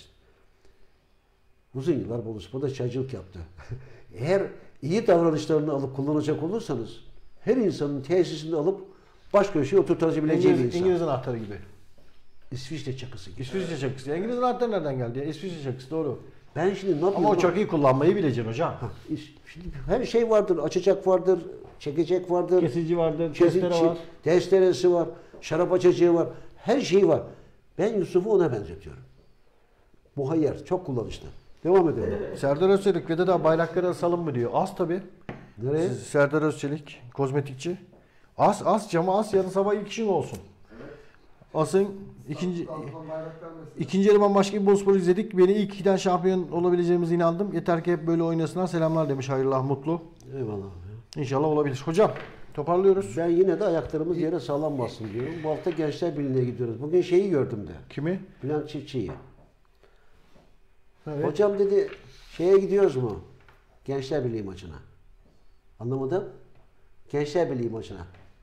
Uzun yıllar Boluspor'da çaycılık yaptı. Eğer iyi davranışlarını alıp kullanacak olursanız her insanın tesisini alıp baş köşeye oturtabileceği bir insan. İngiliz anahtarı gibi. İsviçre çakısı gibi. İsviçre çakısı. İngiliz anahtarı nereden geldi ya? İsviçre çakısı doğru. Ben şimdi ne yapıyorum? Ama o çok iyi kullanmayı bileceksin hocam. Şimdi her şey vardır. Açacak vardır. Çekecek vardır. Kesici vardır, Kesici, testere var. testeresi var. Şarap açacağı var. Her şey var. Ben Yusuf'u ona benzetiyorum. Muhayyer. Çok kullanışlı. Devam edelim. Serdar Özçelik ve de daha bayrakları asalım mı diyor. Az tabi. Nereye? Serdar Özçelik, kozmetikçi. As cama as, yarın sabah ilk işin olsun. As'ın Trabzon bayraklar mesela. ikinci yarı bambaşka bir Boluspor izledik. Beni ilk ikiden şampiyon olabileceğimize inandım. Yeter ki hep böyle oynasınlar. Selamlar demiş Hayırlah Mutlu. Eyvallah. İnşallah olabilir. Hocam toparlıyoruz. Ben yine de ayaklarımız yere sağlam bassın diyorum. Bu hafta Gençler Birliği'ne gidiyoruz. Bugün şeyi gördüm de. Kimi? Bülent Çiftçi'yi. Evet. Hocam dedi şeye gidiyoruz mu? Gençler Birliği maçına. Anlamadım. Gençler Birliği maçına.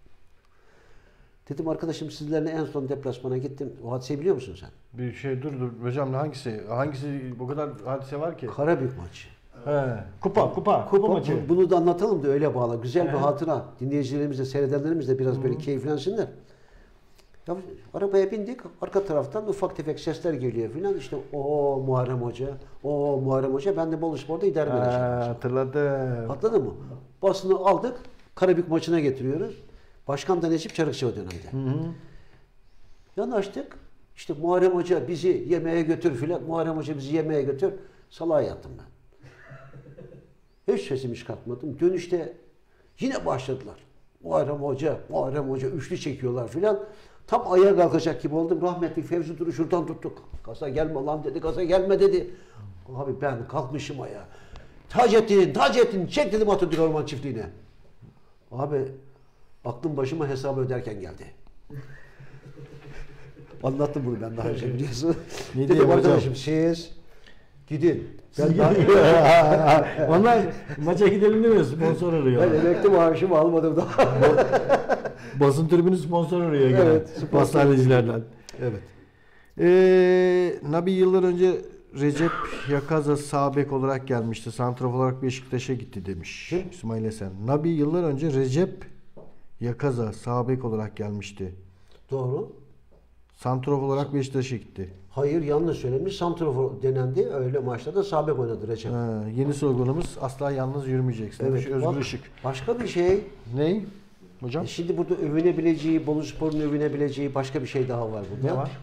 Dedim arkadaşım sizlerle en son deplasmana gittim. O hadiseyi biliyor musun sen? Bir şey dur hocam hangisi? Hangisi bu kadar hadise var ki? Karabük maçı. He. Kupa maçı. Bunu da anlatalım da öyle bağla. Güzel bir He. hatıra. Dinleyicilerimiz de seyredenlerimiz de biraz böyle keyiflensinler. Ya, arabaya bindik. Arka taraftan ufak tefek sesler geliyor filan. İşte o Muharrem Hoca, o Muharrem Hoca. Ben de Boluspor'da idare menajerim. Hatırladım. Atladın mı? Basını aldık. Karabük maçına getiriyoruz. Başkan da Necip Çarıkçı o dönemde. Yanaştık. İşte Muharrem Hoca bizi yemeğe götür filan. Muharrem Hoca bizi yemeğe götür. Salağa yattım ben. Hiç sesimi çıkartmadım. Dönüşte yine başladılar. Muharrem Hoca üçlü çekiyorlar filan. Tam ayağa kalkacak gibi oldum. Rahmetli Fevzi Dur'u şuradan tuttuk. Gaza gelme lan dedi. Gaza gelme dedi. Abi ben kalkmışım ayağa. Taceddin çek dedim Atatürk Orman Çiftliği'ne. Abi aklım başıma hesabı öderken geldi. Anlattım bunu ben daha önce biliyorsun. Ne Dedim diyeyim hocam? arkadaşım siz gidin. Onlar maça gidelim demiyor, sponsor arıyor. Ben emekli maaşımı almadım daha. Basın tribünü sponsor arıyor gene. Evet, sponsor. Pastanecilerden. Evet. Nabi yıllar önce Recep Yakaza sağ bek olarak gelmişti. Santrafor olarak Beşiktaş'a gitti demiş. Kim? İsmail Esen. Nabi yıllar önce Recep Yakaza sağ bek olarak gelmişti. Doğru. Santrafor olarak Beşiktaş'a gitti. Hayır yanlış söylemiş. Santrafor denendi. Öyle maçlarda sağ bek oynadı Recep. Yeni sloganımız asla yalnız yürümeyeceksin. demiş. Özgür bak, Işık. Başka bir şey. Ney? Hocam? Şimdi burada övünebileceği, Boluspor'un övünebileceği başka bir şey daha var burada. Ne var?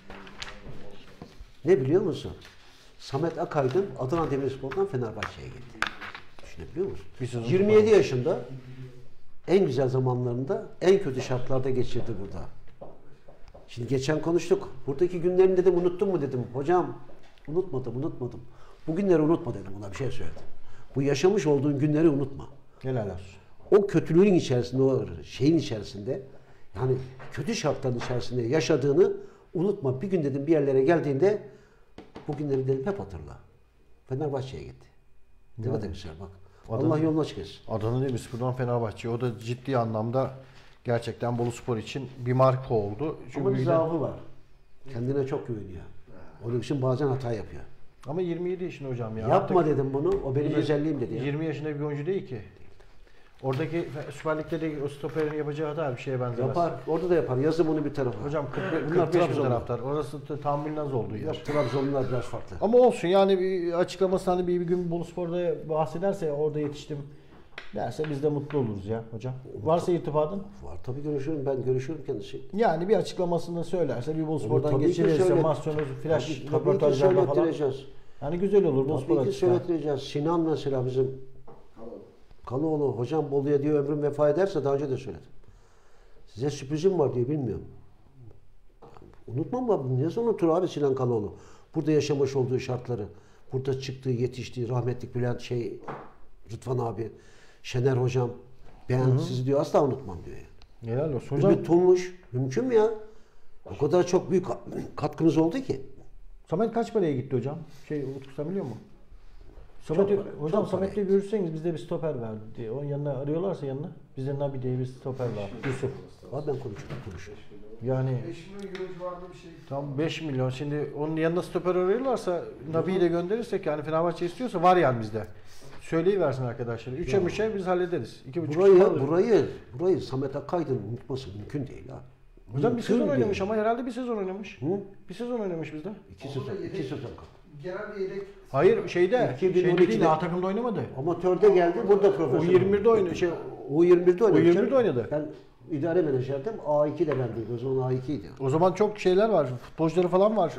Ne biliyor musun? Samet Akaydın Adana Demirspor'dan Fenerbahçe'ye gitti. Düşünebiliyor musun? Bir sezon 27 yaşında en güzel zamanlarında en kötü şartlarda geçirdi burada. Şimdi geçen konuştuk. Buradaki günlerini dedim unuttun mu dedim. Hocam unutmadım. Bugünleri unutma dedim ona bir şey söyledim. Bu yaşamış olduğun günleri unutma. Helal olsun. O kötülüğün içerisinde, o şeyin içerisinde yani kötü şartların içerisinde yaşadığını unutma. Bir gün dedim bir yerlere geldiğinde bugünleri dedim hep hatırla. Fenerbahçe'ye gitti. Ne kadar güzel bak. Allah yolunu açık etsin. Adana Demirspor'dan Fenerbahçe. O da ciddi anlamda gerçekten Boluspor için bir marka oldu. Ama bir bir de- zaafı var. Kendine çok güveniyor. Onun için bazen hata yapıyor. Ama 27 yaşında hocam ya. Yapma Artık dedim bunu. O benim özelliğim dedi ya. 20 yaşında bir oyuncu değil ki. Oradaki Süper Lig'de de o stoperin yapacağı hata bir şeye benzemez. Yapar. Orada da yapar. Yazı bunu bir tarafa. Hocam 45 Bunlar 45 bin Trabzonlu. taraftar. Orası tahammülün az olduğu yer. Yok, Trabzonlular biraz farklı. Ama olsun yani bir açıklaması hani bir gün Boluspor'da bahsederse orada yetiştim derse biz de mutlu oluruz ya hocam. Varsa irtibatın? Var tabii görüşüyorum. Ben görüşüyorum kendisi. Yani bir açıklamasını söylerse bir Boluspor'dan Tabii ki geçirirse söylet- masyonu flash Tabii ki röportajlarla falan. söylettireceğiz. Yani güzel olur Boluspor Tabii ki açısından. söylettireceğiz. Sinan mesela bizim Kaloğlu. Hocam Bolu'ya diyor ömrüm vefa ederse daha önce de söyledim. Size sürprizim var diyor bilmiyorum. Unutmam abi. Ne zaman unutur abi Sinan Kaloğlu? Burada yaşamış olduğu şartları. Burada çıktığı, yetiştiği rahmetlik Bülent Rıdvan abi, Şener hocam. Ben sizi diyor asla unutmam diyor. Helal olsun hocam. Ümit Tunmuş. Mümkün mü ya? O kadar çok büyük katkınız oldu ki. Samet kaç paraya gitti hocam? Utku sen biliyor musun? Çok para, Hocam çok Samet'le para. görüşseniz bizde bir stoper verdi diye. Onun yanına arıyorlarsa yanına. Bizde Nabi diye bir stoper var. Yusuf. Abi ben konuşurum. Yani 5 milyon euro civarında bir şey. tam 5 milyon. Şimdi onun yanına stoper arıyorlarsa Nabi'yi de gönderirsek yani Fenerbahçe istiyorsa var yani bizde. Söyleyiversin arkadaşlar. 3'e 3'e biz hallederiz. 2,5 Burayı Samet Akaydın unutması mümkün değil ha. Hocam bir Mümkün sezon değil. oynamış ama herhalde bir sezon oynamış. Hı? Bir sezon oynamış bizde. İki sezon kaldı. Genel bir yedek. Hayır şeyde 2012'de değil, A takımda oynamadı. Amatörde geldi, burada profesyonel. U21'de oynadı. U21'de oynadı. U21'de oynadı. Ben idare menajerdim. A2 de bendeydi. O zaman A2'ydi. O zaman çok şeyler var. Futbolcuları falan var.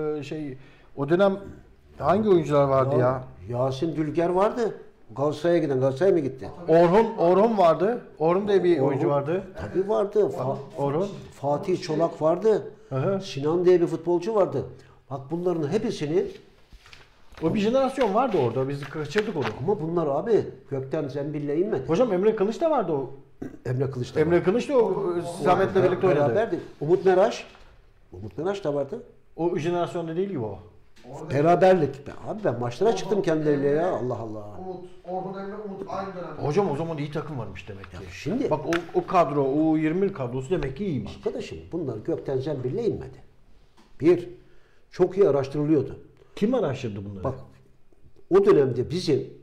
O dönem hangi oyuncular vardı ya? Yasin Dülger vardı. Galatasaray'a giden. Galatasaray'a mı gitti? Orhun vardı. Orhun diye bir oyuncu vardı. Tabii vardı. Orhun. Fatih Çolak vardı. Hı. Sinan diye bir futbolcu vardı. Bak bunların hepsini O bir jenerasyon vardı orada. Biz kaçırdık onu. ama bunlar abi gökten zembille inmedi. Hocam Emre Kılıç da vardı o. Emre Kılıç da Emre Kılıç da o Samet'le birlikte oynadı. Beraberdi. Umut Meraş da vardı. O jenerasyonda değil gibi o. Beraberlik. Abi ben maçlara çıktım kendileriyle ya. Allah Allah. Orhun Emre Umut aynı dönemde. Hocam o zaman iyi takım varmış demek ki. Şimdi Bak o kadro, o 21 kadrosu demek ki iyiymiş. arkadaşım bunlar gökten zembille inmedi. Bir, çok iyi araştırılıyordu. Kim araştırdı bunları? Bak o dönemde bizim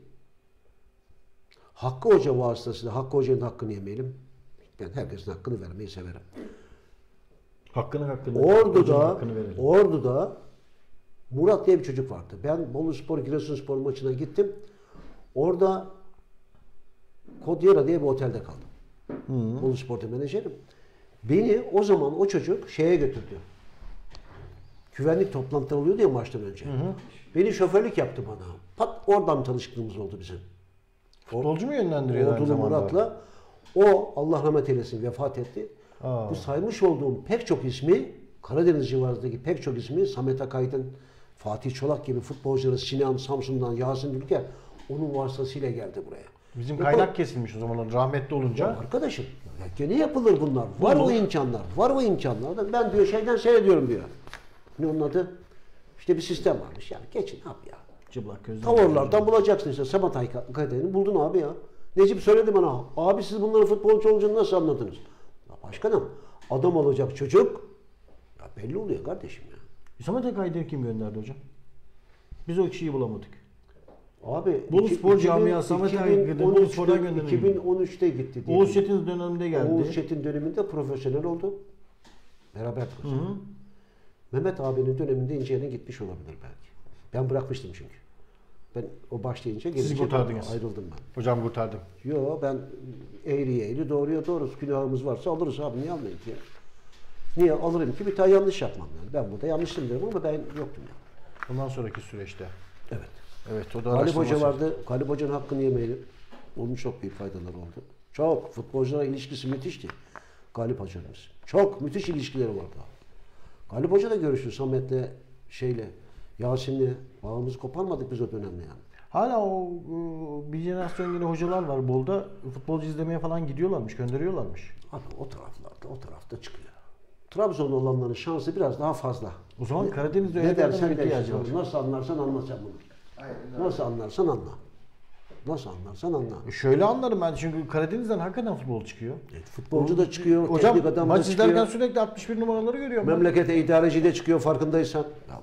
Hakkı Hoca vasıtasıyla, Hakkı Hoca'nın hakkını yemeyelim. Ben herkesin hakkını vermeyi severim. Hakkını hocanın Ordu'da, hakkını verelim. Ordu'da Murat diye bir çocuk vardı. Ben Boluspor, Giresunspor maçına gittim. Orada Kodyera diye bir otelde kaldım. Boluspor'da menajerim. Beni o zaman o çocuk şeye götürdü. Güvenlik toplantıları oluyordu ya maçtan önce. Beni şoförlük yaptı bana. Pat oradan tanışıklığımız oldu bizim. Futbolcu mu yönlendiriyor aynı Ordulu zamanda? Murat'la. O Allah rahmet eylesin vefat etti. Aa. Bu saymış olduğum pek çok ismi Karadeniz civarındaki pek çok ismi Samet Akaydın, Fatih Çolak gibi futbolcuları Sinan Samsun'dan Yasin Dülger onun vasıtasıyla geldi buraya. Bizim kaynak kesilmiş o zaman rahmetli olunca. Arkadaşım ya gene yapılır bunlar. Var o imkanlar. Var o imkanlar. Ben diyor şeyden seyrediyorum diyor. Ne onun adı? İşte bir sistem varmış yani. Geçin abi ya. Çıplak gözle. Tavırlardan bulacaksın işte. Samet Akaydın'ı buldun abi ya. Necip söyledi bana. Abi siz bunların futbolcu olacağını nasıl anladınız? Ya başkanım adam olacak çocuk. Ya belli oluyor kardeşim ya. Samet Akaydın'ı kim gönderdi hocam? Biz o kişiyi bulamadık. Abi Boluspor camia Samet Akaydın'ı Boluspor'dan gönderdi. 2013'te gitti diye. Oğuz Çetin döneminde geldi. Oğuz Çetin döneminde profesyonel oldu. Beraber profesyonel. Mehmet abinin döneminde İnce'ye gitmiş olabilir belki. Ben bırakmıştım çünkü. Ben o başlayınca Siz kurtardınız. ayrıldım ben. Hocam kurtardım. Yo ben eğri doğruya doğru. Günahımız varsa alırız abi. Niye almayayım ki ya? Niye alırım ki bir tane yanlış yapmam yani. Ben burada yanlışım derim ama ben yoktum yani. Ondan sonraki süreçte. Evet. Evet o da Galip Hoca araştırması. vardı. Galip Hoca'nın hakkını yemeyelim. Onun çok büyük faydaları oldu. Çok. Futbolculara ilişkisi müthişti. Galip Hoca'mız. Çok müthiş ilişkileri vardı. Galip Hoca da görüştü Samet'le Yasin'le. Bağımızı koparmadık biz o dönemde yani. Hala o bir jenerasyon yine hocalar var Bol'da. Futbolcu izlemeye falan gidiyorlarmış, gönderiyorlarmış. Abi o tarafta çıkıyor. Trabzon'da olanların şansı biraz daha fazla. O zaman Karadeniz'de Ne öyle bir dersen adama de ihtiyacı var. işte. Nasıl anlarsan anla sen bunu. Aynen. Nasıl anlarsan anla. Nasıl anlarsan anla. Şöyle anlarım ben çünkü Karadeniz'den hakikaten futbol çıkıyor. Futbolcu da çıkıyor, Hocam teknik adam da maç izlerken çıkıyor. sürekli 61 numaraları görüyorum ben. Memlekete idareci de çıkıyor farkındaysan. Ya,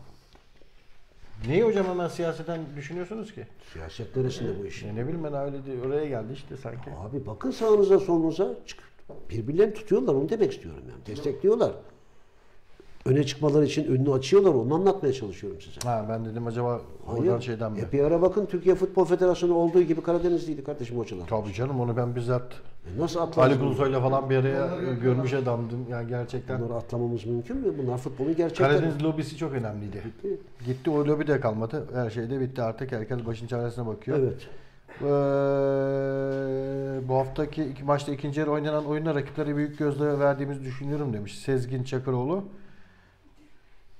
Niye hocam hemen siyaseten düşünüyorsunuz ki? siyaset neresinde bu iş? Ne bileyim ben öyle oraya geldi işte sanki. Abi bakın sağınıza solunuza birbirlerini tutuyorlar onu demek istiyorum yani. Destekliyorlar. Öne çıkmaları için önünü açıyorlar onu anlatmaya çalışıyorum size. Ha ben dedim acaba oradan şeyden mi? Bir ara bakın Türkiye Futbol Federasyonu olduğu gibi Karadenizliydi kardeşim hocalar. Tabii canım onu ben bizzat Nasıl atlarız? Ali Kulusoy'la falan bir araya görmüş adamdım yani gerçekten. Bunları atlamamız mümkün mü? Bunlar futbolun gerçekleri. Karadeniz lobisi çok önemliydi. Gitti o lobi de kalmadı. Her şey de bitti artık herkes başın çaresine bakıyor. Evet. Bu haftaki iki maçta ikinci yarı oynanan oyunda rakiplere büyük gözle verdiğimizi düşünüyorum demiş Sezgin Çakıroğlu.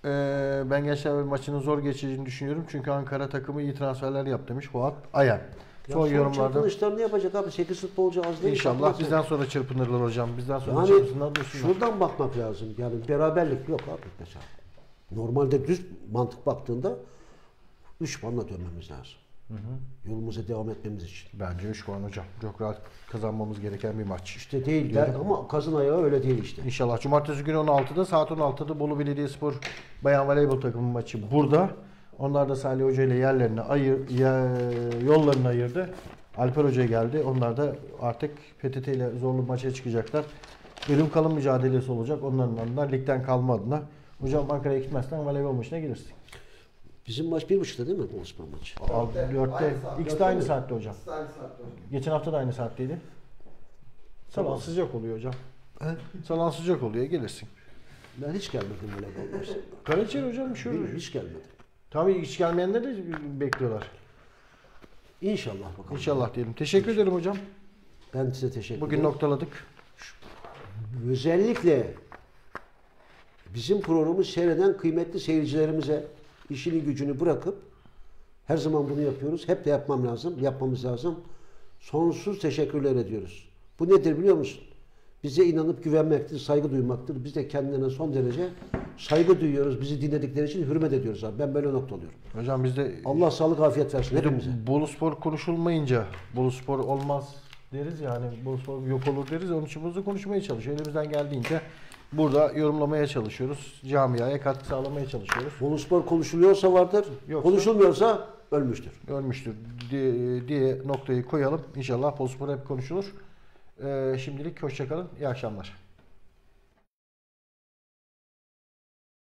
Ben Gençler maçının zor geçeceğini düşünüyorum. Çünkü Ankara takımı iyi transferler yaptı demiş Fuat Ayan. Son yorumlarda. Çırpınışlarını yapacak abi. 8 futbolcu az değil. İnşallah bizden sonra çırpınırlar hocam. Bizden sonra Yani çırpınsınlar dursunlar. şuradan bakmak lazım. Yani beraberlik yok abi mesela. Normalde düz mantık baktığında 3 puanla dönmemiz lazım. Yolumuza devam etmemiz için. Bence 3 puan hocam. Çok rahat kazanmamız gereken bir maç. İşte değil der ama kazın ayağı öyle değil işte. İnşallah. Cumartesi günü 16'da saat 16'da Bolu Belediyespor Bayan Voleybol takımı maçı burada. Onlar da Salih Hoca ile yerlerini yollarını ayırdı. Alper Hoca geldi. Onlar da artık PTT ile zorlu maça çıkacaklar. Ölüm kalım mücadelesi olacak. Onların adına ligden kalma adına. Hocam Ankara'ya gitmezsen voleybol maçına gelirsin. Bizim maç 1.30'da değil mi Boluspor maçı? 4'te. İkisi de aynı saatte hocam. Aynı saatte hocam. Geçen hafta da aynı saatteydi. Sabah sıcak oluyor hocam. Sabah sıcak oluyor. Gelirsin. Ben hiç gelmedim voleybol maçına. Karaçeri hocam şu. Hiç gelmedim. Tabii hiç gelmeyenler de bekliyorlar. İnşallah bakalım. İnşallah diyelim. Teşekkür ederim hocam. Ben size teşekkür Bugün ederim. noktaladık. Özellikle bizim programı seyreden kıymetli seyircilerimize işini gücünü bırakıp her zaman bunu yapıyoruz. Hep de yapmamız lazım. Sonsuz teşekkürler ediyoruz. Bu nedir biliyor musun? Bize inanıp güvenmektir, saygı duymaktır. Biz de kendilerine son derece saygı duyuyoruz. Bizi dinledikleri için hürmet ediyoruz abi. Ben böyle noktalıyorum. Hocam bizde Allah sağlık afiyet versin hepimize. Boluspor konuşulmayınca Boluspor olmaz deriz ya, hani Boluspor yok olur deriz. Onun için bunu konuşmaya çalışıyoruz. Elimizden geldiğince burada yorumlamaya çalışıyoruz. Camiaya katkı sağlamaya çalışıyoruz. Boluspor konuşuluyorsa vardır. Yoksa- Konuşulmuyorsa ölmüştür. Ölmüştür diye noktayı koyalım. İnşallah Boluspor hep konuşulur. Şimdilik hoşça kalın. İyi akşamlar.